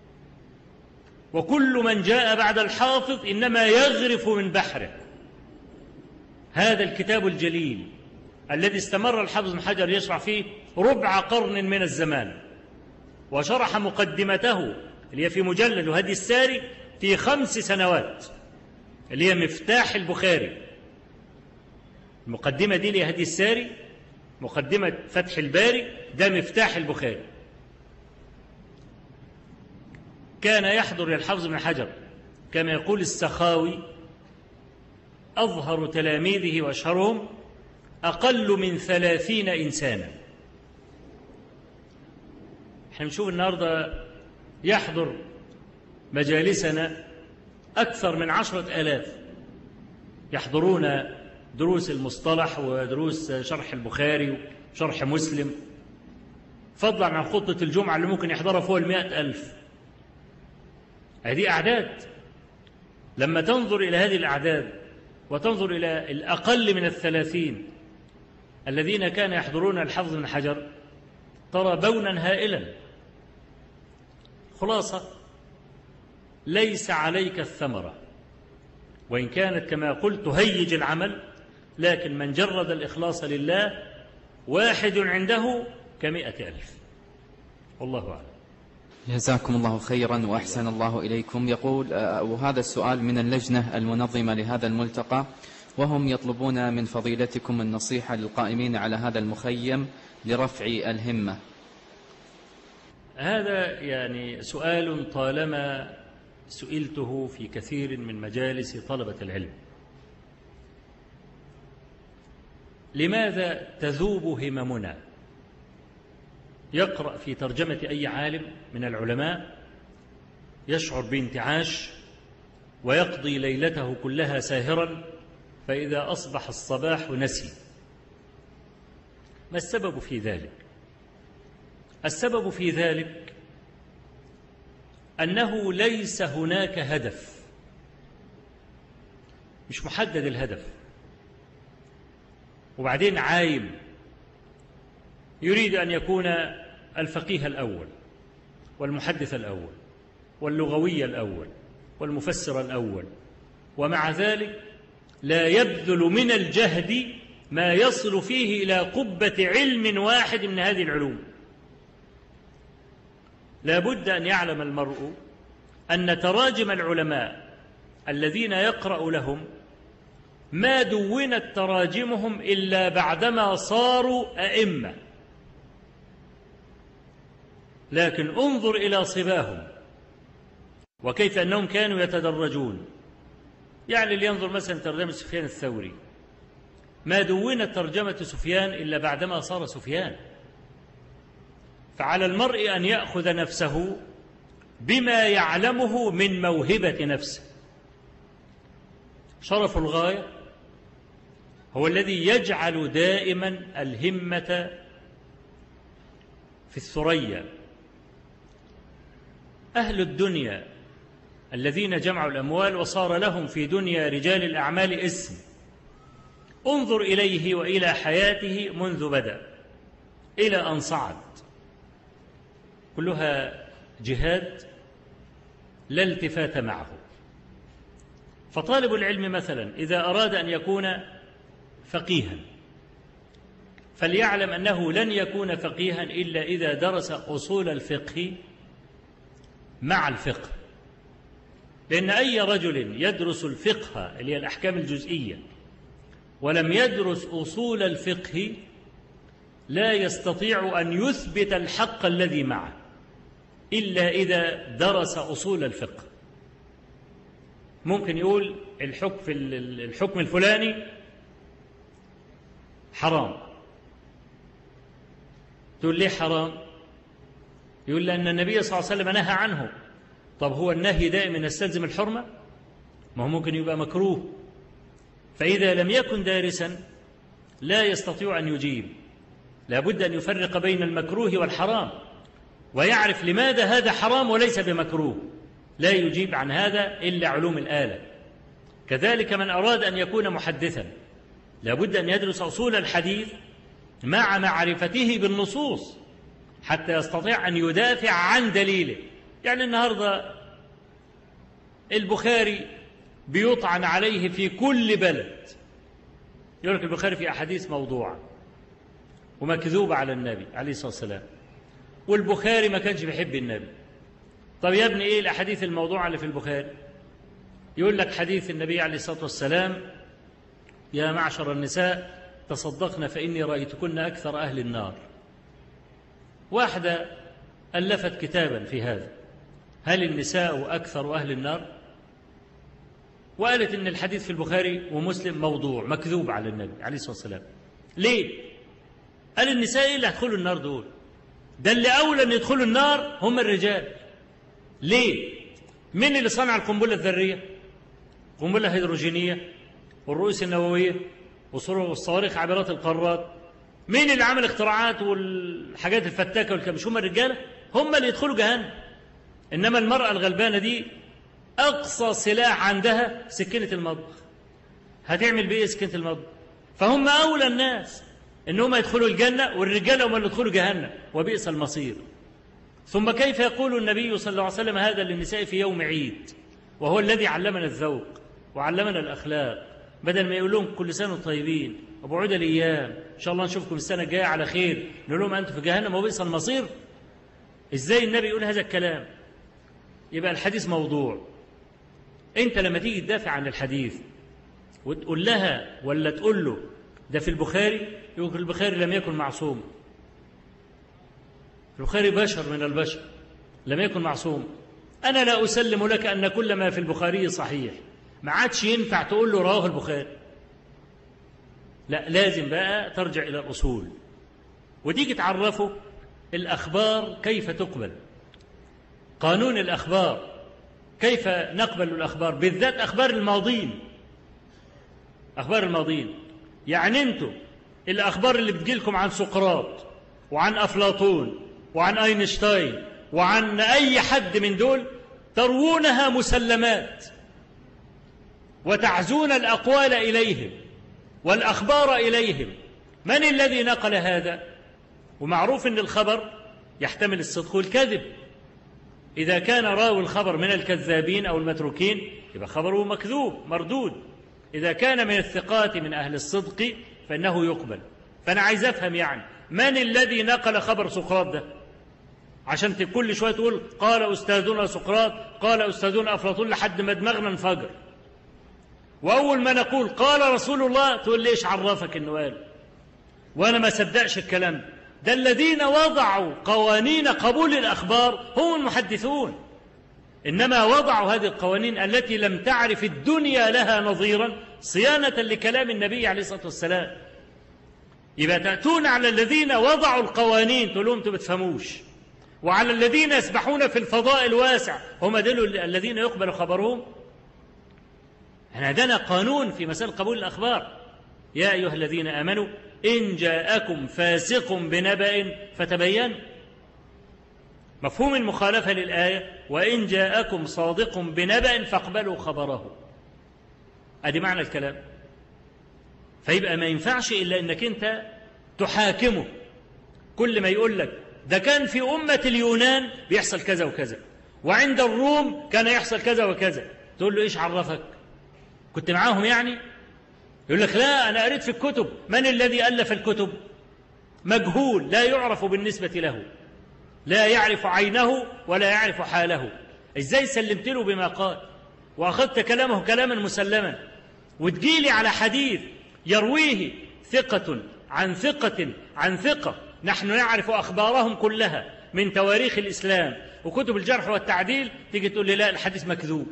وكل من جاء بعد الحافظ إنما يغرف من بحره. هذا الكتاب الجليل الذي استمر الحافظ بن حجر يشرح فيه ربع قرن من الزمان، وشرح مقدمته اللي هي في مجلد هدي الساري في خمس سنوات، اللي هي مفتاح البخاري. المقدمة دي لهدي الساري، مقدمة فتح الباري، ده مفتاح البخاري. كان يحضر للحافظ بن حجر كما يقول السخاوي: أظهر تلاميذه وأشهرهم أقل من ثلاثين إنسانا. احنا نشوف النهاردة يحضر مجالسنا أكثر من عشرة آلاف يحضرون دروس المصطلح ودروس شرح البخاري وشرح مسلم، فضلا عن خطة الجمعة اللي ممكن يحضرها فوق المائة ألف. هذه أعداد. لما تنظر إلى هذه الأعداد وتنظر إلى الأقل من الثلاثين الذين كان يحضرون الحافظ بن حجر ترى بونا هائلا. خلاصة: ليس عليك الثمرة، وإن كانت كما قلت تهيج العمل، لكن من جرد الإخلاص لله واحد عنده كمئة ألف. والله أعلم. جزاكم الله خيرا وأحسن الله إليكم. يقول وهذا السؤال من اللجنة المنظمة لهذا الملتقى، وهم يطلبون من فضيلتكم النصيحة للقائمين على هذا المخيم لرفع الهمة. هذا يعني سؤال طالما سئلته في كثير من مجالس طلبة العلم. لماذا تذوب هممنا؟ يقرأ في ترجمة أي عالم من العلماء يشعر بانتعاش ويقضي ليلته كلها ساهرا، فإذا أصبح الصباح نسي. ما السبب في ذلك؟ السبب في ذلك أنه ليس هناك هدف، مش محدد الهدف، وبعدين عايم يريد أن يكون الفقيه الأول والمحدث الأول واللغوي الأول والمفسر الأول، ومع ذلك لا يبذل من الجهد ما يصل فيه إلى قبة علم واحد من هذه العلوم. لا بد أن يعلم المرء أن تراجم العلماء الذين يقرأ لهم ما دونت تراجمهم إلا بعدما صاروا أئمة. لكن انظر إلى صباهم وكيف أنهم كانوا يتدرجون. يعني لينظر مثلا ترجمة سفيان الثوري، ما دونت ترجمة سفيان إلا بعدما صار سفيان. فعلى المرء أن يأخذ نفسه بما يعلمه من موهبة نفسه. شرف الغاية هو الذي يجعل دائما الهمة في الثريا. أهل الدنيا الذين جمعوا الأموال وصار لهم في دنيا رجال الأعمال اسم، انظر إليه وإلى حياته منذ بدأ إلى أن صعد، كلها جهاد لا التفات معه. فطالب العلم مثلا إذا أراد أن يكون فقيها فليعلم أنه لن يكون فقيها إلا إذا درس أصول الفقه مع الفقه. لأن أي رجل يدرس الفقه اللي هي الأحكام الجزئية ولم يدرس أصول الفقه لا يستطيع أن يثبت الحق الذي معه إلا إذا درس أصول الفقه. ممكن يقول الحكم في الحكم الفلاني حرام، تقول ليه حرام؟ يقول لأن النبي صلى الله عليه وسلم نهى عنه. طب هو النهي دائما يستلزم الحرمة؟ ما هو ممكن يبقى مكروه. فإذا لم يكن دارسا لا يستطيع أن يجيب. لابد أن يفرق بين المكروه والحرام ويعرف لماذا هذا حرام وليس بمكروه. لا يجيب عن هذا إلا علوم الآلة. كذلك من أراد أن يكون محدثا لابد أن يدرس أصول الحديث مع معرفته بالنصوص حتى يستطيع أن يدافع عن دليله. يعني النهاردة البخاري بيطعن عليه في كل بلد، يقول لك البخاري في أحاديث موضوعة ومكذوبة على النبي عليه الصلاة والسلام، والبخاري ما كانش بيحب النبي. طب يا ابني إيه الأحاديث الموضوعة اللي في البخاري؟ يقول لك حديث النبي عليه الصلاة والسلام: يا معشر النساء تصدقن فإني رأيتكن أكثر أهل النار. واحدة ألفت كتابا في هذا، هل النساء أكثر أهل النار؟ وقالت إن الحديث في البخاري ومسلم موضوع مكذوب على النبي عليه الصلاة والسلام. ليه؟ قال النساء اللي هيدخلوا النار دول، ده اللي أولى أن يدخلوا النار هم الرجال. ليه؟ مين اللي صنع القنبلة الذرية؟ القنبلة الهيدروجينية والرؤوس النووية والصواريخ عابرات القارات. مين اللي عمل اختراعات والحاجات الفتاكة والكلام؟ مش هم الرجالة؟ هم اللي يدخلوا جهنم. إنما المرأة الغلبانة دي أقصى سلاح عندها سكينة المطبخ، هتعمل بإيه سكينة المطبخ؟ فهم أولى الناس إن هم يدخلوا الجنة، والرجالة هم اللي يدخلوا جهنم، وبئس المصير. ثم كيف يقول النبي صلى الله عليه وسلم هذا للنساء في يوم عيد وهو الذي علمنا الذوق وعلمنا الأخلاق، بدل ما يقول لهم كل سنة طيبين وبعود الأيام إن شاء الله نشوفكم السنة الجاية على خير، نقول لهم أنتم في جهنم وبئس المصير؟ إزاي النبي يقول هذا الكلام؟ يبقى الحديث موضوع. أنت لما تيجي تدافع عن الحديث وتقول لها ولا تقول له ده في البخاري، يقول البخاري لم يكن معصوم. البخاري بشر من البشر، لم يكن معصوم. أنا لا أسلم لك أن كل ما في البخاري صحيح، ما عادش ينفع تقول له رواه البخاري. لا، لازم بقى ترجع إلى الأصول وتيجي تعرفه الأخبار كيف تقبل، قانون الأخبار كيف نقبل الأخبار، بالذات أخبار الماضين. أخبار الماضين يعني أنتم الأخبار اللي بتجيلكم عن سقراط وعن أفلاطون وعن أينشتاين وعن أي حد من دول تروونها مسلمات وتعزون الأقوال إليهم والأخبار إليهم. من الذي نقل هذا؟ ومعروف أن الخبر يحتمل الصدق والكذب. إذا كان راوي الخبر من الكذابين أو المتروكين يبقى خبره مكذوب مردود. إذا كان من الثقات من أهل الصدق فإنه يقبل. فأنا عايز أفهم يعني من الذي نقل خبر سقراط ده، عشان كل شوية تقول قال أستاذنا سقراط قال أستاذنا أفلاطون لحد ما دماغنا انفجر، وأول ما نقول قال رسول الله تقول ليش عرفك إنه قال، وأنا ما صدقش الكلام ده. الذين وضعوا قوانين قبول الأخبار هم المحدثون، إنما وضعوا هذه القوانين التي لم تعرف الدنيا لها نظيرا صيانة لكلام النبي عليه الصلاة والسلام. يبقى تأتون على الذين وضعوا القوانين تقول لهم أنتم بتفهموش، وعلى الذين يسبحون في الفضاء الواسع هم دول الذين يقبل خبرهم. احنا عندنا قانون في مسألة قبول الأخبار: يا أيها الذين آمنوا إن جاءكم فاسق بنبأ فتبينوا. مفهوم المخالفة للآية وإن جاءكم صادق بنبأ فاقبلوا خبره، أدي معنى الكلام. فيبقى ما ينفعش إلا أنك أنت تحاكمه. كل ما يقول لك ده كان في أمة اليونان بيحصل كذا وكذا، وعند الروم كان يحصل كذا وكذا، تقول له إيش عرفك؟ كنت معاهم يعني؟ يقول لك لا أنا قريت في الكتب. من الذي ألف الكتب؟ مجهول لا يعرف بالنسبة له، لا يعرف عينه ولا يعرف حاله. إزاي سلمت له بما قال وأخذت كلامه كلاما مسلما، وتجيلي على حديث يرويه ثقة عن ثقة عن ثقة نحن نعرف أخبارهم كلها من تواريخ الإسلام وكتب الجرح والتعديل، تيجي تقول لي لا الحديث مكذوب؟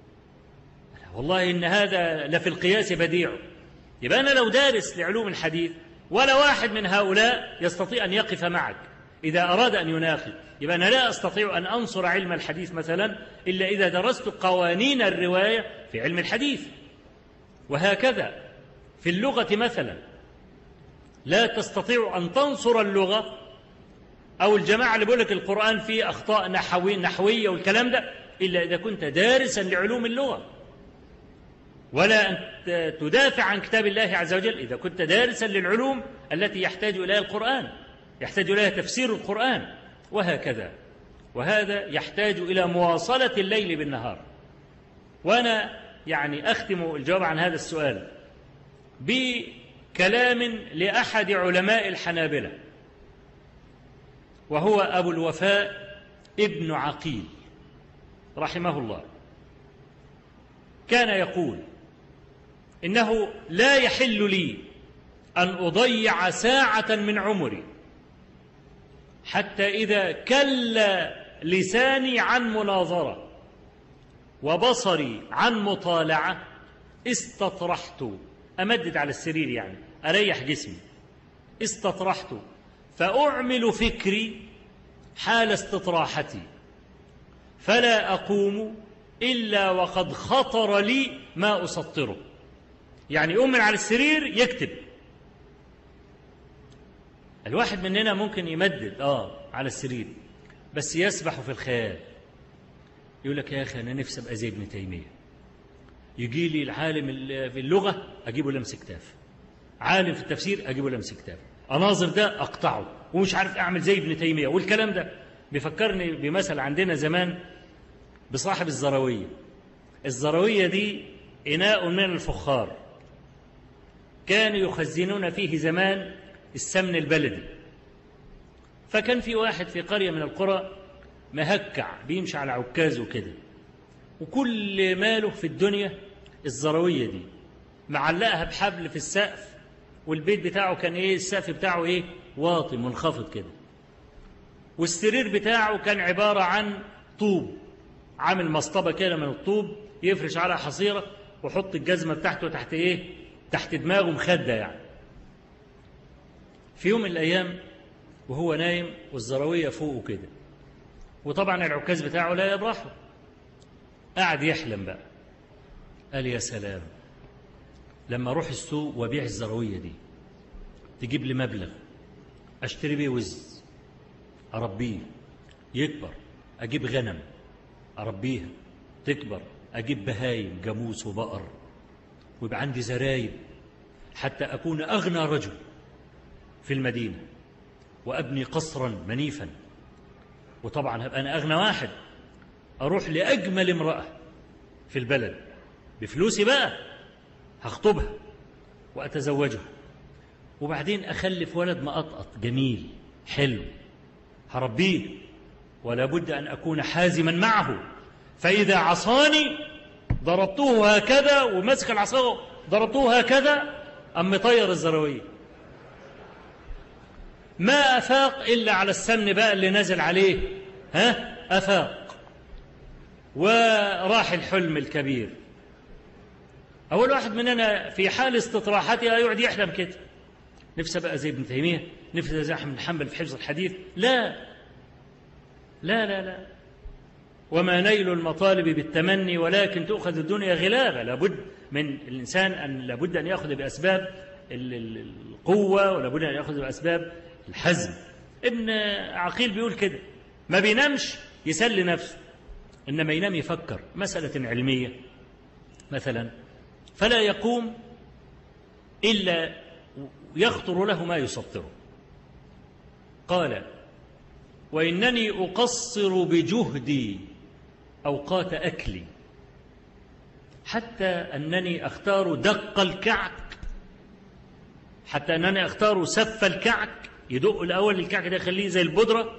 والله إن هذا لفي القياس بديع. يبقى أنا لو دارس لعلوم الحديث ولا واحد من هؤلاء يستطيع أن يقف معك إذا أراد أن يناقض، يبقى أنا لا أستطيع أن أنصر علم الحديث مثلا إلا إذا درست قوانين الرواية في علم الحديث. وهكذا في اللغة مثلا لا تستطيع أن تنصر اللغة أو الجماعة اللي بيقول لك القرآن فيه أخطاء نحوي نحوية والكلام ده إلا إذا كنت دارسا لعلوم اللغة. ولا أن تدافع عن كتاب الله عز وجل إذا كنت دارسا للعلوم التي يحتاج إليها القرآن، يحتاج إليها تفسير القرآن، وهكذا. وهذا يحتاج إلى مواصلة الليل بالنهار. وأنا يعني أختم الجواب عن هذا السؤال بكلام لأحد علماء الحنابلة، وهو أبو الوفاء ابن عقيل رحمه الله. كان يقول: إنه لا يحل لي أن أضيع ساعة من عمري حتى إذا كل لساني عن مناظرة وبصري عن مطالعة استطرحت، أمدد على السرير يعني أريح جسمي، استطرحت فأعمل فكري حال استطراحتي، فلا أقوم إلا وقد خطر لي ما أسطره. يعني يقوم من على السرير يكتب. الواحد مننا ممكن يمدد آه على السرير بس يسبح في الخيال، يقول لك يا أخي أنا نفسي أبقى زي ابن تيمية، يجي لي العالم في اللغة أجيبه لمس كتاف، عالم في التفسير أجيبه لمس كتاف، أناظر ده أقطعه ومش عارف أعمل زي ابن تيمية. والكلام ده بيفكرني بمثل عندنا زمان بصاحب الزروية. الزروية دي إناء من الفخار كانوا يخزنون فيه زمان السمن البلدي. فكان في واحد في قرية من القرى مهكع بيمشي على عكاز وكده، وكل ماله في الدنيا الزروية دي، معلقها بحبل في السقف، والبيت بتاعه كان ايه، السقف بتاعه ايه، واطي منخفض كده، والسرير بتاعه كان عبارة عن طوب، عامل مصطبة كده من الطوب يفرش على حصيرة وحط الجزمة بتاعته تحت ايه، تحت دماغه مخدة يعني. في يوم من الأيام وهو نايم والزروية فوقه كده، وطبعا العكاز بتاعه لا يبرحه، قاعد يحلم بقى. قال يا سلام لما أروح السوق وأبيع الزروية دي تجيب لي مبلغ أشتري بيه وز أربيه يكبر، أجيب غنم أربيها تكبر، أجيب بهايم جاموس وبقر، ويبقى عندي زرايب حتى أكون أغنى رجل في المدينة، وأبني قصرا منيفا، وطبعا هبقى أنا أغنى واحد، أروح لأجمل امرأة في البلد بفلوسي بقى، هخطبها وأتزوجها، وبعدين أخلف ولد مقطقط جميل حلو هربيه، ولا بد أن أكون حازما معه، فإذا عصاني ضربته هكذا ومسك العصا ضربته هكذا أم طير الزروية. ما أفاق إلا على السمن بقى اللي نزل عليه، ها أفاق وراح الحلم الكبير. أول واحد مننا في حال استطراحتها يقعد يحلم كده، نفسه بقى زي ابن تيمية، نفسه زي أحمد بن حنبل في حفظ الحديث. لا لا لا لا، وما نيل المطالب بالتمني ولكن تؤخذ الدنيا غلابة. لابد من الإنسان أن لابد أن يأخذ بأسباب القوة، ولابد أن يأخذ بأسباب الحزم. ابن عقيل بيقول كده، ما بينامش يسلي نفسه، إنما ينام يفكر مسألة علمية مثلا، فلا يقوم إلا يخطر له ما يسطره. قال وإنني أقصر بجهدي أوقات أكلي، حتى أنني أختار دق الكعك، حتى أنني أختار سف الكعك، يدق الأول الكعك ده يخليه زي البودرة،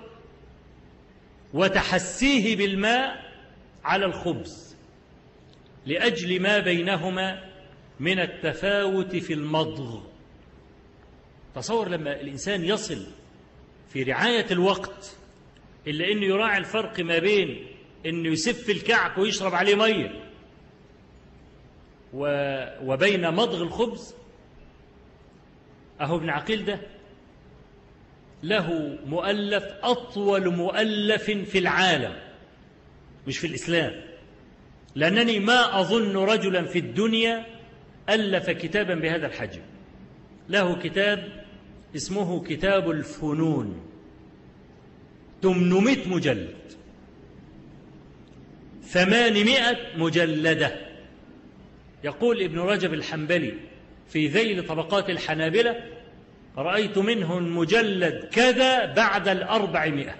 وتحسيه بالماء على الخبز، لأجل ما بينهما من التفاوت في المضغ. تصور لما الإنسان يصل في رعاية الوقت إلا أنه يراعي الفرق ما بين أنه يسف الكعك ويشرب عليه مية وبين مضغ الخبز. أهو ابن عقيل ده له مؤلف أطول مؤلف في العالم، مش في الإسلام، لأنني ما أظن رجلا في الدنيا ألف كتابا بهذا الحجم. له كتاب اسمه كتاب الفنون، ثمانمائة مجلد، ثمانمائة مجلدة، يقول ابن رجب الحنبلي في ذيل طبقات الحنابلة: رأيت منه المجلد كذا بعد الأربعمائة،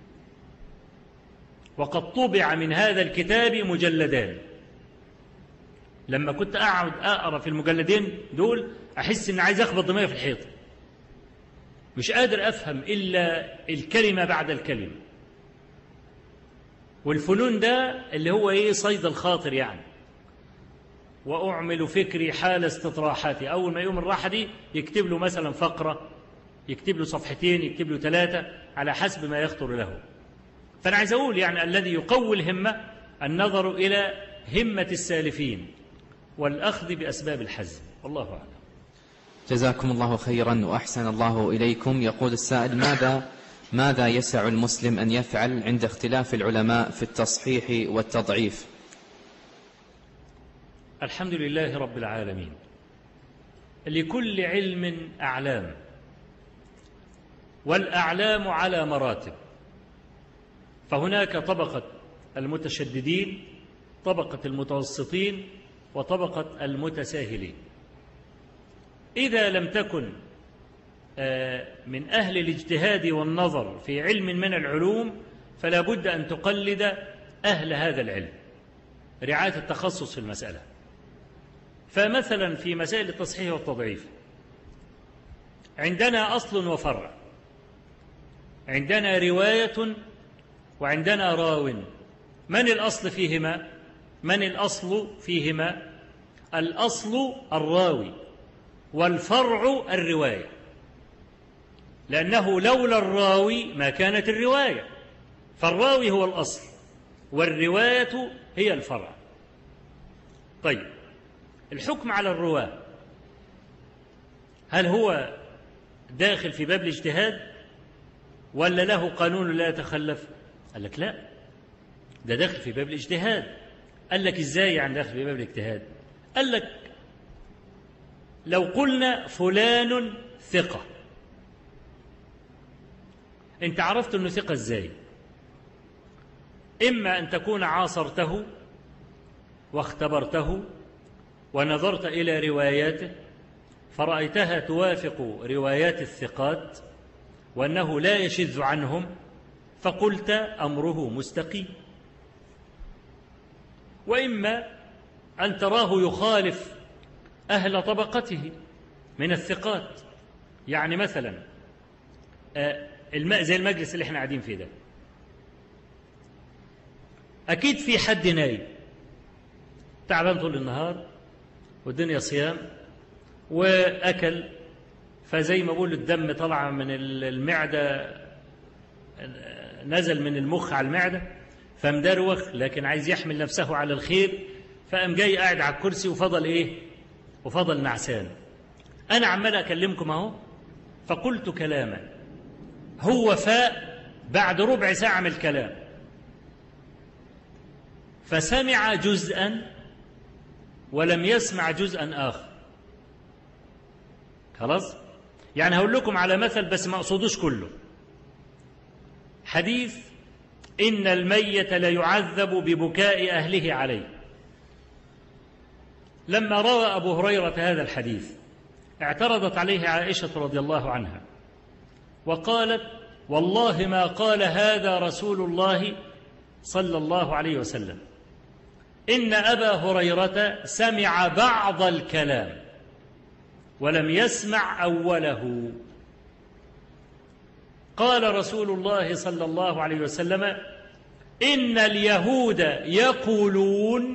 وقد طبع من هذا الكتاب مجلدان. لما كنت أقعد أقرأ في المجلدين دول أحس إن عايز أخبط دماغي في الحيط، مش قادر أفهم إلا الكلمة بعد الكلمة. والفنون ده اللي هو إيه؟ صيد الخاطر يعني. وأعمل فكري حال استطراحاتي، أول ما يوم الراحة دي يكتب له مثلا فقرة، يكتب له صفحتين، يكتب له ثلاثة، على حسب ما يخطر له. فأنا عايز أقول يعني الذي يقوي الهمة النظر إلى همة السالفين والأخذ بأسباب الحزم. والله أعلم. جزاكم الله خيرا وأحسن الله إليكم. يقول السائل: ماذا ماذا يسع المسلم أن يفعل عند اختلاف العلماء في التصحيح والتضعيف؟ الحمد لله رب العالمين. لكل علم أعلام، والأعلام على مراتب. فهناك طبقة المتشددين، طبقة المتوسطين، وطبقة المتساهلين. إذا لم تكن من أهل الاجتهاد والنظر في علم من العلوم فلا بد أن تقلد أهل هذا العلم، رعاية التخصص في المسألة. فمثلا في مسائل التصحيح والتضعيف عندنا أصل وفرع، عندنا رواية وعندنا راو. من الأصل فيهما؟ من الأصل فيهما؟ الأصل الراوي، والفرع الرواية، لأنه لولا الراوي ما كانت الرواية. فالراوي هو الأصل والرواية هي الفرع. طيب، الحكم على الرواة هل هو داخل في باب الاجتهاد ولا له قانون لا يتخلف؟ قال لك لا، ده داخل في باب الاجتهاد. قال لك ازاي يعني داخل في باب الاجتهاد؟ قال لك لو قلنا فلان ثقة، انت عرفت انه ثقة ازاي؟ اما ان تكون عاصرته واختبرته ونظرت إلى رواياته فرأيتها توافق روايات الثقات وأنه لا يشذ عنهم فقلت أمره مستقيم، وإما أن تراه يخالف أهل طبقته من الثقات. يعني مثلا الماء زي المجلس اللي احنا قاعدين فيه ده، أكيد في حد نايم تعبان طول النهار والدنيا صيام وأكل، فزي ما بقول الدم طلع من المعدة، نزل من المخ على المعدة فمدروخ، لكن عايز يحمل نفسه على الخير، فقام جاي قاعد على الكرسي وفضل إيه؟ وفضل نعسان. أنا عمال أكلمكم أهو، فقلت كلاما، هو فاء بعد ربع ساعة من الكلام فسمع جزءا ولم يسمع جزءا آخر. خلاص؟ يعني هقول لكم على مثل بس ما أقصدوش كله. حديث إن الميت ليعذب ببكاء أهله عليه. لما روى أبو هريرة هذا الحديث اعترضت عليه عائشة رضي الله عنها وقالت: والله ما قال هذا رسول الله صلى الله عليه وسلم، إن أبا هريرة سمع بعض الكلام ولم يسمع أوله. قال رسول الله صلى الله عليه وسلم: إن اليهود يقولون،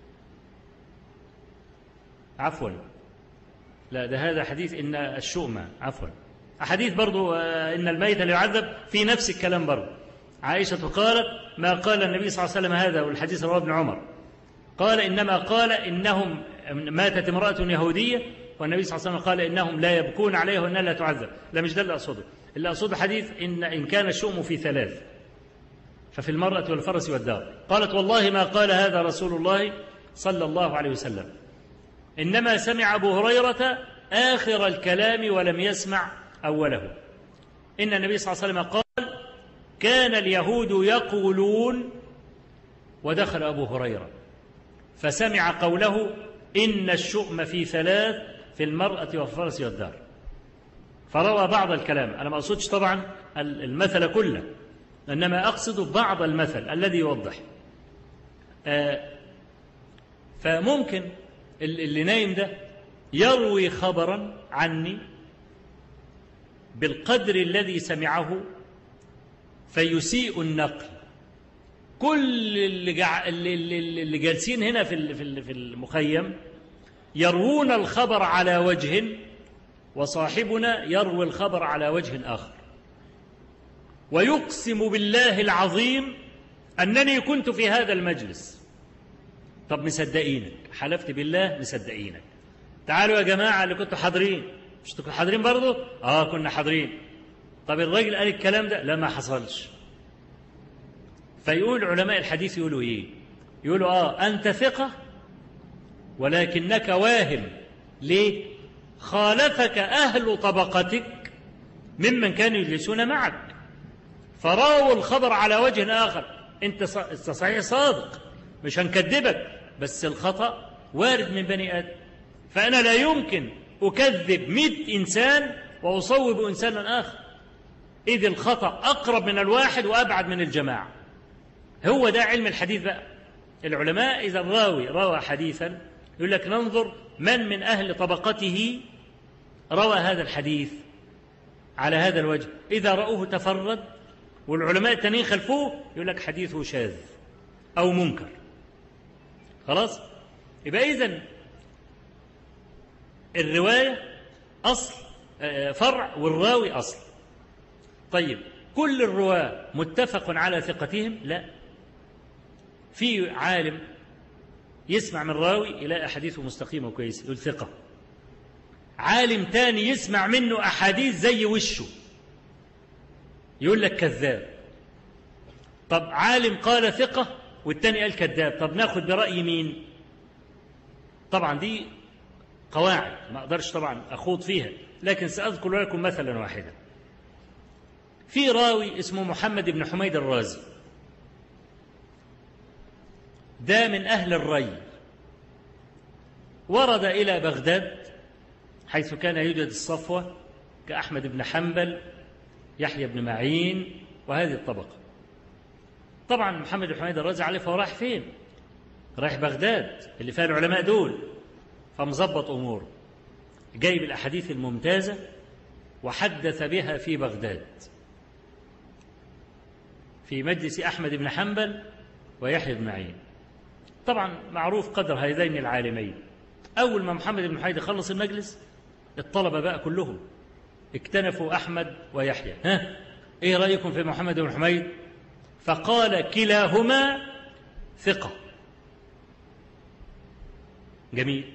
عفوا لا ده هذا حديث إن الشؤم، عفوا حديث برضو إن الميت لا يعذب في نفس الكلام برضو. عائشة قالت: ما قال النبي صلى الله عليه وسلم هذا، والحديث رواه ابن عمر، قال إنما قال إنهم ماتت امرأة يهودية والنبي صلى الله عليه وسلم قال إنهم لا يبكون عليها وإنها لا تعذب. لا مش ده اللي أقصده، اللي أقصده حديث إن إن كان الشؤم في ثلاث ففي المرأة والفرس والدار. قالت: والله ما قال هذا رسول الله صلى الله عليه وسلم، إنما سمع أبو هريرة آخر الكلام ولم يسمع أوله. إن النبي صلى الله عليه وسلم قال: كان اليهود يقولون، ودخل أبو هريرة فسمع قوله إن الشؤم في ثلاث: في المرأة والفرس والدار. فروى بعض الكلام. أنا ما أقصدش طبعا المثل كله، إنما أقصد بعض المثل الذي يوضح. آه فممكن اللي نايم ده يروي خبرا عني بالقدر الذي سمعه فيسيء النقل. كل اللي, جع... اللي, اللي جالسين هنا في في المخيم يروون الخبر على وجه، وصاحبنا يروي الخبر على وجه آخر، ويقسم بالله العظيم أنني كنت في هذا المجلس. طب مصدقينك، حلفت بالله مصدقينك. تعالوا يا جماعة اللي كنتوا حاضرين، مش كنتوا حاضرين برضه؟ آه كنا حاضرين. طب الراجل قال الكلام ده؟ لا ما حصلش. فيقول علماء الحديث يقولوا إيه؟ يقولوا آه أنت ثقة ولكنك واهم. ليه؟ خالفك أهل طبقتك ممن كانوا يجلسون معك، فراوا الخبر على وجه آخر. أنت صحيح صادق، مش هنكذبك، بس الخطأ وارد من بني آدم. فأنا لا يمكن أكذب مئة إنسان وأصوب إنسانا آخر، إذ الخطأ أقرب من الواحد وأبعد من الجماعة. هو ده علم الحديث بقى. العلماء إذا الراوي روى حديثا يقول لك ننظر من من أهل طبقته روى هذا الحديث على هذا الوجه. إذا رأوه تفرد والعلماء التانيين خلفوه يقول لك حديثه شاذ أو منكر. خلاص؟ يبقى إذن الرواية أصل فرع والراوي أصل. طيب كل الرواة متفق على ثقتهم؟ لا. في عالم يسمع من راوي يلاقي أحاديثه مستقيمة وكويسة يقول ثقة، عالم تاني يسمع منه أحاديث زي وشه يقول لك كذاب. طب عالم قال ثقة والتاني قال كذاب، طب ناخد برأي مين؟ طبعا دي قواعد ما أقدرش طبعا أخوض فيها، لكن سأذكر لكم مثلا واحدا. في راوي اسمه محمد بن حميد الرازي، ده من أهل الري، ورد إلى بغداد حيث كان يوجد الصفوة كأحمد بن حنبل، يحيى بن معين، وهذه الطبقة. طبعا محمد بن حميد الرازي عارف هو رايح فين، رايح بغداد اللي فيها العلماء دول، فمظبط أموره، جايب الأحاديث الممتازة وحدث بها في بغداد في مجلس أحمد بن حنبل ويحيى بن معين. طبعا معروف قدر هذين العالمين. أول ما محمد بن حميد خلص المجلس الطلبة بقى كلهم اكتنفوا أحمد ويحيى، ها إيه رأيكم في محمد بن حميد؟ فقال كلاهما ثقة. جميل.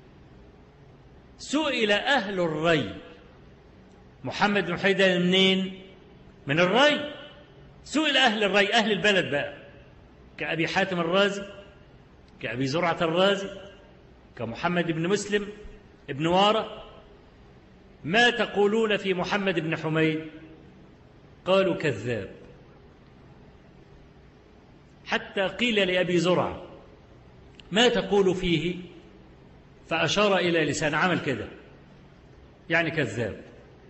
سئل أهل الري محمد بن حميد منين؟ من الري. سئل أهل الري، أهل البلد بقى، كأبي حاتم الرازي، كأبي زرعة الرازي، كمحمد بن مسلم ابن وارة، ما تقولون في محمد بن حميد؟ قالوا كذاب. حتى قيل لأبي زرعة ما تقول فيه؟ فأشار إلى لسان، عمل كده يعني كذاب.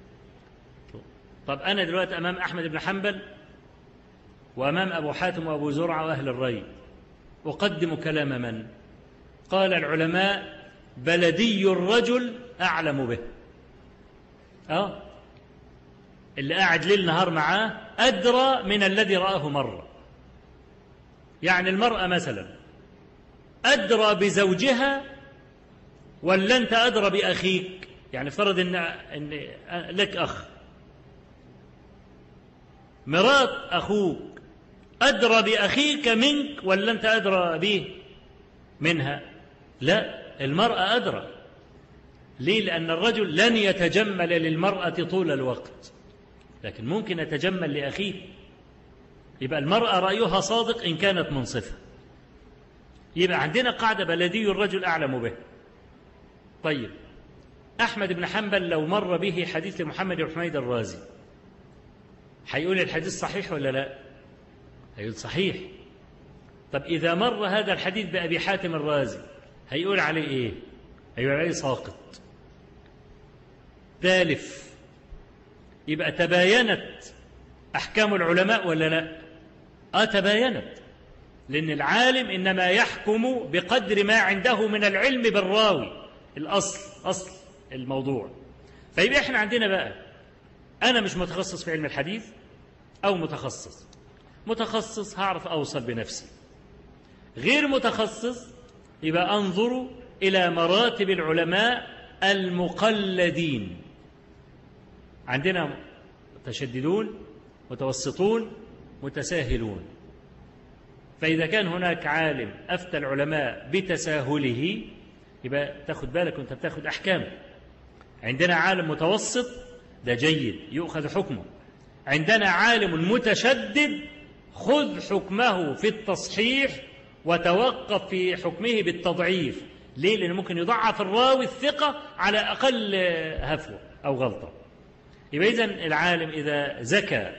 طب أنا دلوقتي أمام أحمد بن حنبل وأمام أبو حاتم وأبو زرعة وأهل الري، أقدم كلام من؟ قال العلماء بلدي الرجل أعلم به. آه اللي قاعد ليل نهار معاه أدرى من الذي رآه مرة. يعني المرأة مثلا أدرى بزوجها ولا أنت أدرى بأخيك؟ يعني افترض إن, إن لك أخ، مرات أخوك أدرى بأخيك منك ولا أنت أدرى به منها؟ لا، المرأة أدرى. ليه؟ لأن الرجل لن يتجمل للمرأة طول الوقت، لكن ممكن يتجمل لأخيه. يبقى المرأة رأيها صادق إن كانت منصفة. يبقى عندنا قاعدة بلدي الرجل أعلم به. طيب أحمد بن حنبل لو مر به حديث لمحمد بن حميد الرازي هيقول الحديث صحيح ولا لا؟ هيقول صحيح. طب إذا مر هذا الحديث بأبي حاتم الرازي هيقول عليه إيه؟ هيقول عليه ساقط تالف. يبقى تباينت أحكام العلماء ولا لا؟ آه تباينت، لأن العالم إنما يحكم بقدر ما عنده من العلم بالراوي، الأصل أصل الموضوع. فيبقى إحنا عندنا بقى، أنا مش متخصص في علم الحديث أو متخصص، متخصص هعرف أوصل بنفسي، غير متخصص يبقى أنظر إلى مراتب العلماء المقلدين. عندنا متشددون، متوسطون، متساهلون. فإذا كان هناك عالم أفتى العلماء بتساهله يبقى تاخد بالك وانت بتاخد أحكامه. عندنا عالم متوسط ده جيد يؤخذ حكمه، عندنا عالم متشدد خذ حكمه في التصحيح وتوقف في حكمه بالتضعيف. ليه؟ لأنه ممكن يضعف الراوي الثقة على أقل هفوة أو غلطة. يبقى إذن العالم إذا زكى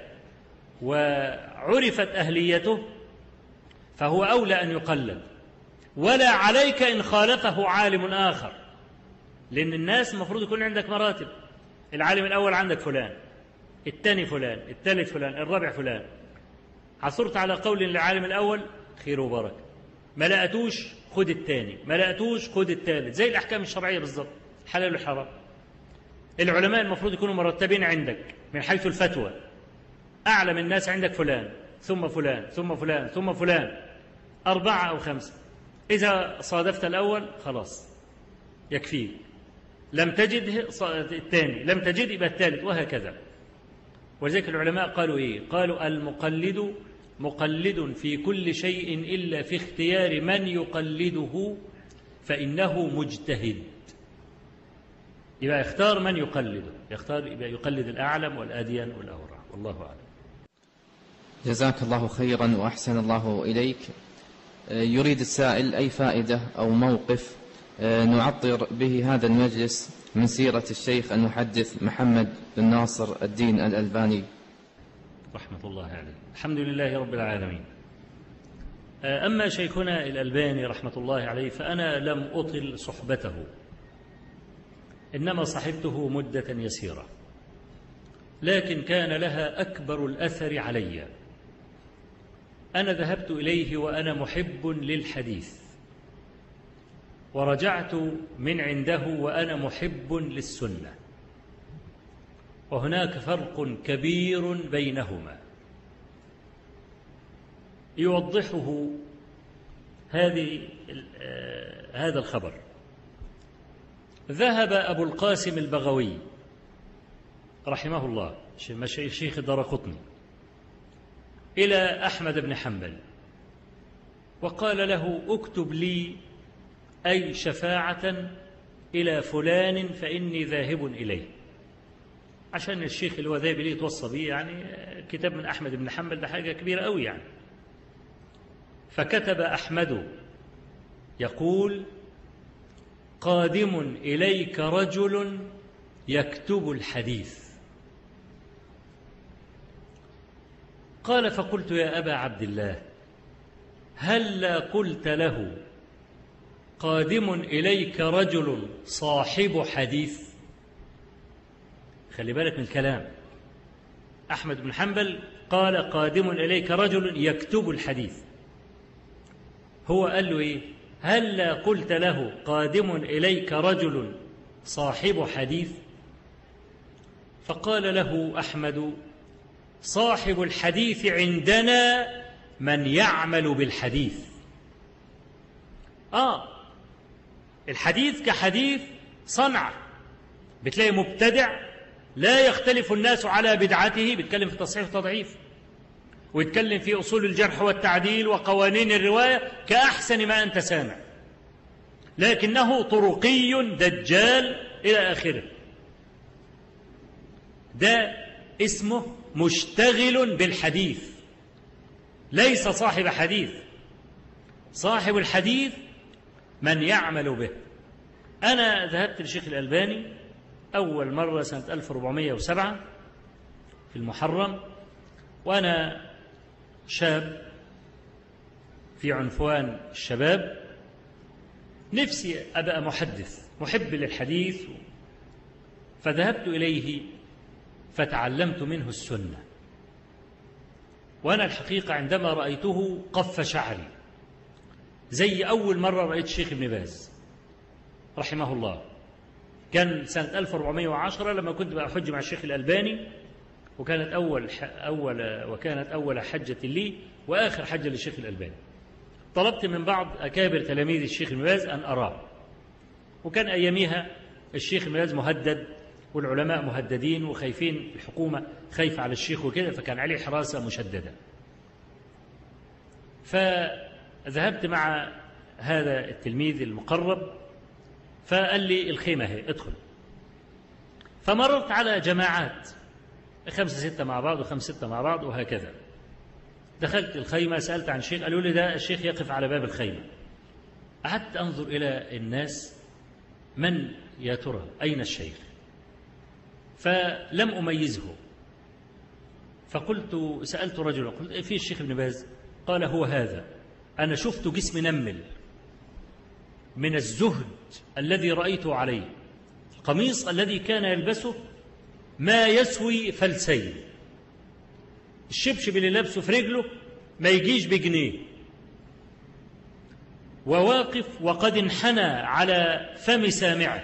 وعرفت أهليته فهو أولى أن يقلد، ولا عليك إن خالفه عالم آخر، لأن الناس المفروض يكون عندك مراتب. العالم الأول عندك فلان، الثاني فلان، الثالث فلان، الرابع فلان. عثرت على قول للعالم الأول خير وبركة، ما لقتوش خد الثاني، ما لقتوش خد الثالث، زي الأحكام الشرعية بالضبط، حلال وحرام. العلماء المفروض يكونوا مرتبين عندك من حيث الفتوى. أعلم الناس عندك فلان ثم فلان ثم فلان ثم فلان، أربعة أو خمسة. إذا صادفت الأول خلاص يكفيك، لم تجد الثاني، لم تجد يبقى الثالث، وهكذا. ولذلك العلماء قالوا إيه؟ قالوا المقلد مقلد في كل شيء إلا في اختيار من يقلده فإنه مجتهد. يبقى يختار من يقلده، يختار يبقى يقلد الأعلم والأدين والأورع. والله أعلم. جزاك الله خيرا وأحسن الله إليك. يريد السائل أي فائدة أو موقف نعطر به هذا المجلس من سيرة الشيخ المحدث محمد بن ناصر الدين الألباني رحمة الله عليه. الحمد لله رب العالمين. أما شيخنا الألباني رحمة الله عليه فأنا لم أطل صحبته، إنما صحبته مدة يسيرة، لكن كان لها أكبر الأثر علي. أنا ذهبت إليه وأنا محب للحديث، ورجعت من عنده وأنا محب للسنة، وهناك فرق كبير بينهما يوضحه هذه هذا الخبر. ذهب أبو القاسم البغوي رحمه الله شيخ الدارقطني إلى أحمد بن حنبل وقال له اكتب لي أي شفاعة إلى فلان فإني ذاهب إليه، عشان الشيخ اللي هو ذاهب إليه توصى به، يعني كتاب من أحمد بن حنبل ده حاجة كبيرة أوي يعني. فكتب أحمد يقول قادم إليك رجل يكتب الحديث. قال فقلت يا أبا عبد الله هلا قلت له قادم إليك رجل صاحب حديث؟ خلي بالك من كلام أحمد بن حنبل، قال قادم إليك رجل يكتب الحديث. هو قال له إيه؟ هلا قلت له قادم إليك رجل صاحب حديث؟ فقال له أحمد صاحب الحديث عندنا من يعمل بالحديث. آه الحديث كحديث صنعة، بتلاقي مبتدع لا يختلف الناس على بدعته، بيتكلم في تصحيح وتضعيف، ويتكلم في أصول الجرح والتعديل وقوانين الرواية كأحسن ما أنت سامع، لكنه طرقي دجال إلى آخره. ده اسمه مشتغل بالحديث، ليس صاحب حديث. صاحب الحديث من يعمل به. أنا ذهبت للشيخ الألباني أول مرة سنة ألف وأربعمائة وسبعة في المحرم، وأنا شاب في عنفوان الشباب، نفسي أبقى محدث محب للحديث، فذهبت إليه فتعلمت منه السنة. وأنا الحقيقة عندما رأيته قف شعري زي أول مرة رأيت الشيخ ابن باز رحمه الله. كان سنة ألف وأربعمائة وعشرة لما كنت بحج مع الشيخ الألباني، وكانت أول أول وكانت أول حجة لي وآخر حجة للشيخ الألباني. طلبت من بعض أكابر تلاميذ الشيخ ابن باز أن أراه، وكان أياميها الشيخ ابن باز مهدد والعلماء مهددين وخايفين، الحكومة خايفة على الشيخ وكده، فكان عليه حراسة مشددة. فذهبت مع هذا التلميذ المقرب، فقال لي الخيمة هي ادخل. فمررت على جماعات خمسة ستة مع بعض وخمسة ستة مع بعض وهكذا. دخلت الخيمة، سألت عن الشيخ، قالوا لي ده الشيخ يقف على باب الخيمة. قعدت أنظر إلى الناس، من يا ترى أين الشيخ؟ فلم أميزه. فقلت سألت رجلا، قلت في الشيخ ابن باز؟ قال هو هذا. أنا شفت جسم نمل من الزهد الذي رأيته عليه. القميص الذي كان يلبسه ما يسوي فلسين، الشبشب اللي لابسه في رجله ما يجيش بجنيه، وواقف وقد انحنى على فم سامعه.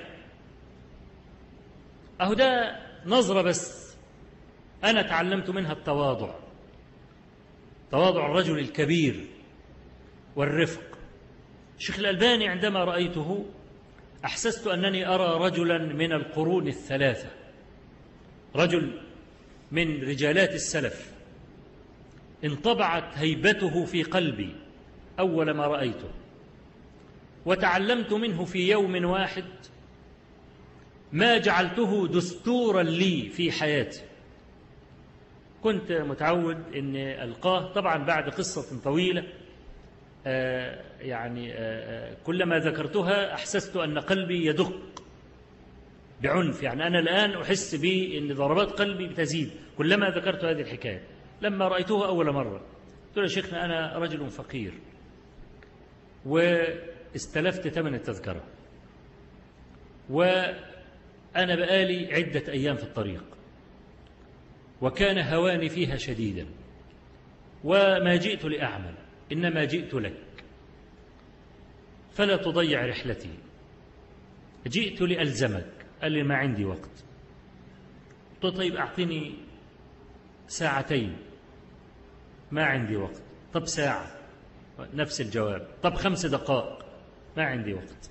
أهو ده نظرة بس أنا تعلمت منها التواضع، تواضع الرجل الكبير والرفق. الشيخ الألباني عندما رأيته أحسست أنني أرى رجلا من القرون الثلاثة، رجل من رجالات السلف، انطبعت هيبته في قلبي أول ما رأيته، وتعلمت منه في يوم واحد ما جعلته دستورا لي في حياتي. كنت متعود أن ألقاه طبعا بعد قصة طويلة، آه يعني آه كلما ذكرتها أحسست أن قلبي يدق بعنف. يعني أنا الآن أحس بأن ضربات قلبي بتزيد كلما ذكرت هذه الحكاية. لما رأيته أول مرة قلت له يا شيخنا أنا رجل فقير واستلفت ثمن التذكرة، وأنا بقالي عدة أيام في الطريق، وكان هواني فيها شديدا، وما جئت لأعمل إنما جئت لك، فلا تضيع رحلتي، جئت لألزمك. قال لي ما عندي وقت. قلت طيب أعطيني ساعتين. ما عندي وقت. طب ساعة، نفس الجواب. طب خمس دقائق، ما عندي وقت.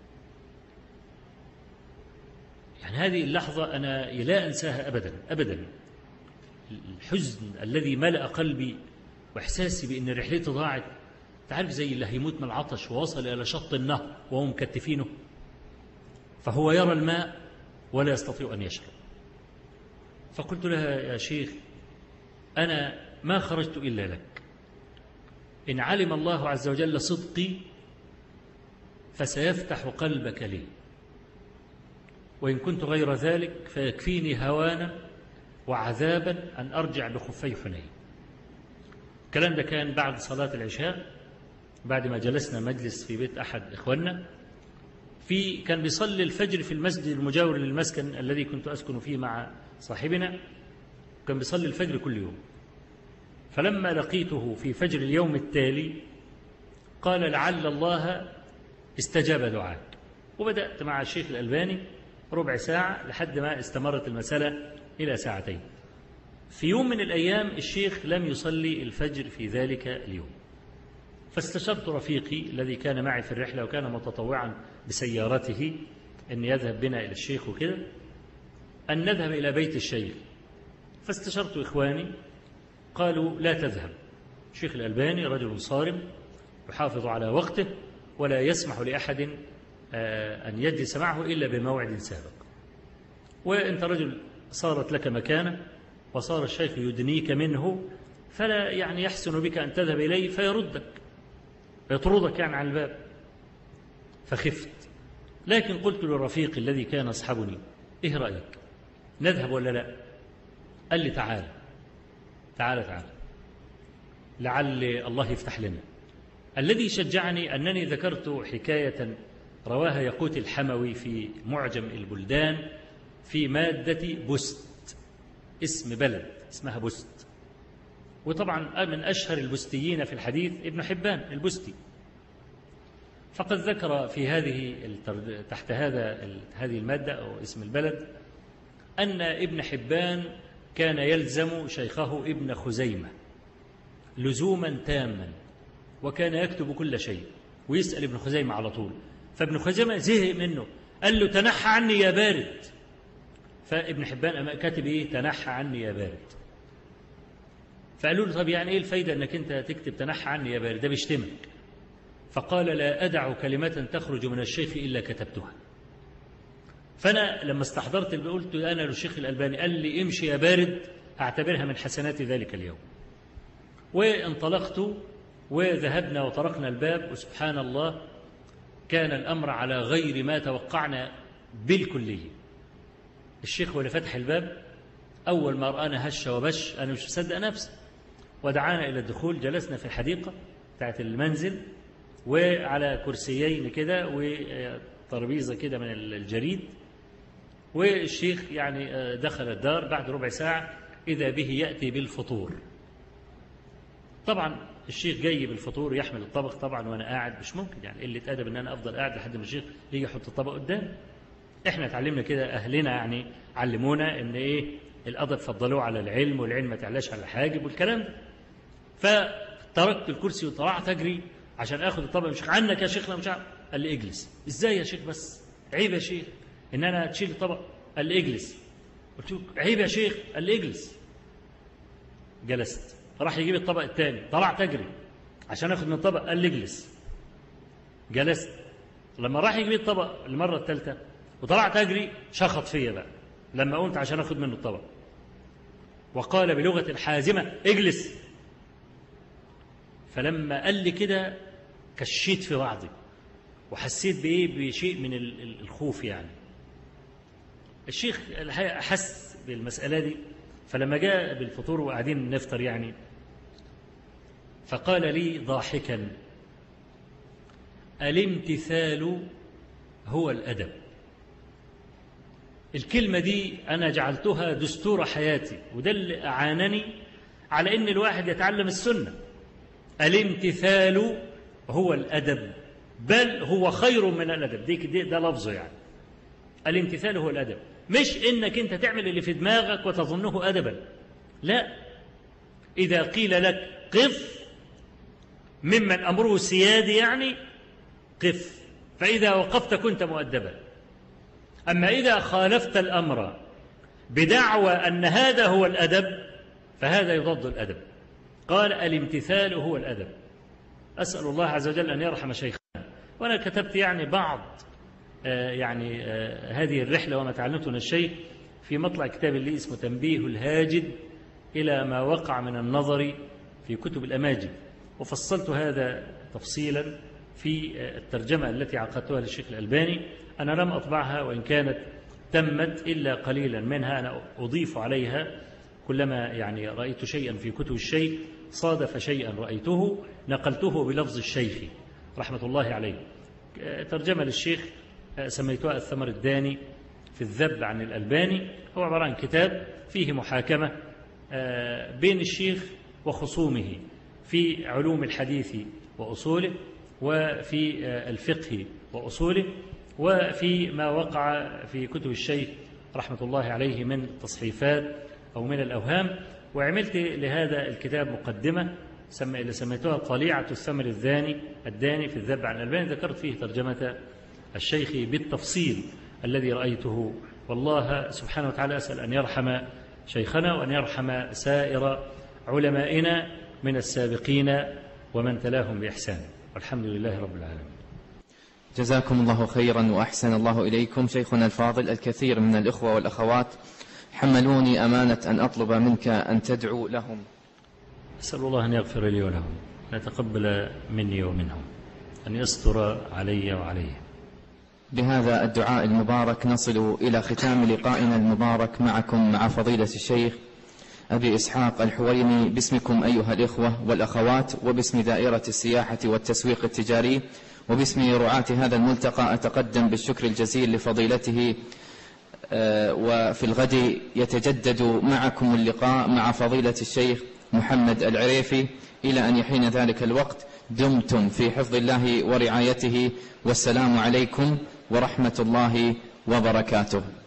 يعني هذه اللحظة أنا لا أنساها أبدا أبدا. الحزن الذي ملأ قلبي وإحساسي بأن رحلتي ضاعت. تعرف زي اللي هيموت من العطش ووصل إلى شط النهر وهم مكتفينه، فهو يرى الماء ولا يستطيع أن يشرب. فقلت لها يا شيخ أنا ما خرجت إلا لك، إن علم الله عز وجل صدقي فسيفتح قلبك لي، وإن كنت غير ذلك فيكفيني هوانا وعذابا أن أرجع بخفي حنين. الكلام ده كان بعد صلاة العشاء، بعد ما جلسنا مجلس في بيت أحد إخواننا، في كان بيصلي الفجر في المسجد المجاور للمسكن الذي كنت أسكن فيه مع صاحبنا، كان بيصلي الفجر كل يوم. فلما لقيته في فجر اليوم التالي قال لعل الله استجاب دعاك. وبدأت مع الشيخ الألباني ربع ساعة لحد ما استمرت المسألة إلى ساعتين. في يوم من الأيام الشيخ لم يصلي الفجر في ذلك اليوم، فاستشرت رفيقي الذي كان معي في الرحلة وكان متطوعا بسيارته أن يذهب بنا إلى الشيخ وكده، أن نذهب إلى بيت الشيخ. فاستشرت إخواني قالوا لا تذهب، الشيخ الألباني رجل صارم يحافظ على وقته ولا يسمح لأحد أن يجلس معه إلا بموعد سابق، وأنت رجل صارت لك مكانة وصار الشيخ يدنيك منه، فلا يعني يحسن بك أن تذهب إليه فيردك يطردك يعني عن الباب. فخفت، لكن قلت للرفيق الذي كان أصحبني إيه رأيك نذهب ولا لا؟ قال لي تعال تعال تعال لعل الله يفتح لنا. الذي شجعني أنني ذكرت حكاية رواها يقوت الحموي في معجم البلدان في مادة بست، اسم بلد اسمها بست. وطبعا من أشهر البستيين في الحديث ابن حبان البستي. فقد ذكر في هذه تحت هذا هذه المادة أو اسم البلد أن ابن حبان كان يلزم شيخه ابن خزيمة لزوما تاما، وكان يكتب كل شيء ويسأل ابن خزيمة على طول. فابن خزيمة زهق منه، قال له تنحى عني يا بارد. فابن حبان كاتب ايه؟ تنحى عني يا بارد. فقالوا له طب يعني ايه الفايدة انك انت تكتب تنحى عني يا بارد، ده بيشتمك. فقال لا أدع كلمة تخرج من الشيخ إلا كتبتها. فأنا لما استحضرت قلت أنا للشيخ الألباني، قال لي امشي يا بارد أعتبرها من حسنات ذلك اليوم. وانطلقت وذهبنا وطرقنا الباب، وسبحان الله كان الأمر على غير ما توقعنا بالكلية. الشيخ هو اللي فتح الباب، أول ما رآنا هش وبش أنا مش مصدق نفسي، ودعانا إلى الدخول. جلسنا في الحديقة بتاعت المنزل وعلى كرسيين كده وترابيزة كده من الجريد. والشيخ يعني دخل الدار بعد ربع ساعة إذا به يأتي بالفطور. طبعا الشيخ جاي بالفطور يحمل الطبق طبعا، وأنا قاعد مش ممكن يعني قلة أدب إن أنا أفضل قاعد لحد ما الشيخ يجي يحط الطبق قدام. إحنا اتعلمنا كده، أهلنا يعني علمونا إن إيه الأدب فضلوه على العلم، والعلم ما تعلاش على الحاجب والكلام ده. فتركت الكرسي وطلعت أجري عشان آخذ الطبق. مش عنك يا شيخنا مش عارف. قال لي اجلس. إزاي يا شيخ بس؟ عيب يا شيخ إن أنا تشيل الطبق. قال لي اجلس. قلت له عيب يا شيخ. قال لي اجلس. جلست. راح يجيب الطبق الثاني، طلعت أجري عشان آخذ من الطبق. قال لي اجلس. جلست. لما راح يجيب الطبق المرة الثالثة وطلعت أجري، شخط فيا بقى لما قمت عشان آخذ منه الطبق، وقال بلغة حازمة اجلس. فلما قال لي كده كشيت في بعضي وحسيت بإيه بشيء من الخوف. يعني الشيخ الحقيقة أحس بالمسألة دي، فلما جاء بالفطور وقاعدين نفطر يعني فقال لي ضاحكا الامتثال هو الأدب. الكلمة دي أنا جعلتها دستور حياتي، وده اللي أعانني على أن الواحد يتعلم السنة. الامتثال هو الأدب، بل هو خير من الأدب. دي دي ده لفظه يعني. الامتثال هو الأدب، مش إنك أنت تعمل اللي في دماغك وتظنه أدبا. لا، إذا قيل لك قف ممن أمره سيادي يعني قف، فإذا وقفت كنت مؤدبا. أما إذا خالفت الأمر بدعوى أن هذا هو الأدب فهذا يضد الأدب. قال الامتثال هو الأدب. أسأل الله عز وجل أن يرحم شيخنا. وأنا كتبت يعني بعض آه يعني آه هذه الرحلة وما تعلمته من الشيخ في مطلع كتاب اللي اسمه تنبيه الهاجد إلى ما وقع من النظر في كتب الأماجد، وفصلت هذا تفصيلا في الترجمة التي عقدتها للشيخ الألباني. أنا لم أطبعها وإن كانت تمت إلا قليلا منها، أنا أضيف عليها كلما يعني رأيت شيئا في كتب الشيخ صادف شيئا رأيته نقلته بلفظ الشيخ رحمة الله عليه. ترجمة للشيخ سميتها الثمر الداني في الذب عن الألباني. هو عبارة عن كتاب فيه محاكمة بين الشيخ وخصومه في علوم الحديث وأصوله، وفي الفقه وأصوله، وفي ما وقع في كتب الشيخ رحمة الله عليه من تصحيفات أو من الأوهام. وعملت لهذا الكتاب مقدمة اللي سميتها طليعة الثمر الداني الداني في الذب عن الألباني. ذكرت فيه ترجمة الشيخ بالتفصيل الذي رأيته. والله سبحانه وتعالى أسأل أن يرحم شيخنا وأن يرحم سائر علمائنا من السابقين ومن تلاهم بإحسان، والحمد لله رب العالمين. جزاكم الله خيرا وأحسن الله إليكم. شيخنا الفاضل، الكثير من الإخوة والأخوات حملوني أمانة أن أطلب منك أن تدعو لهم. أسأل الله أن يغفر لي ولهم، أن يتقبل مني ومنهم، أن يستر علي وعليه. بهذا الدعاء المبارك نصل إلى ختام لقائنا المبارك معكم مع فضيلة الشيخ أبي إسحاق الحويني، باسمكم أيها الإخوة والأخوات وباسم دائرة السياحة والتسويق التجاري وباسم رعاة هذا الملتقى أتقدم بالشكر الجزيل لفضيلته. وفي الغد يتجدد معكم اللقاء مع فضيلة الشيخ محمد العريفي إلى أن يحين ذلك الوقت. دمتم في حفظ الله ورعايته، والسلام عليكم ورحمة الله وبركاته.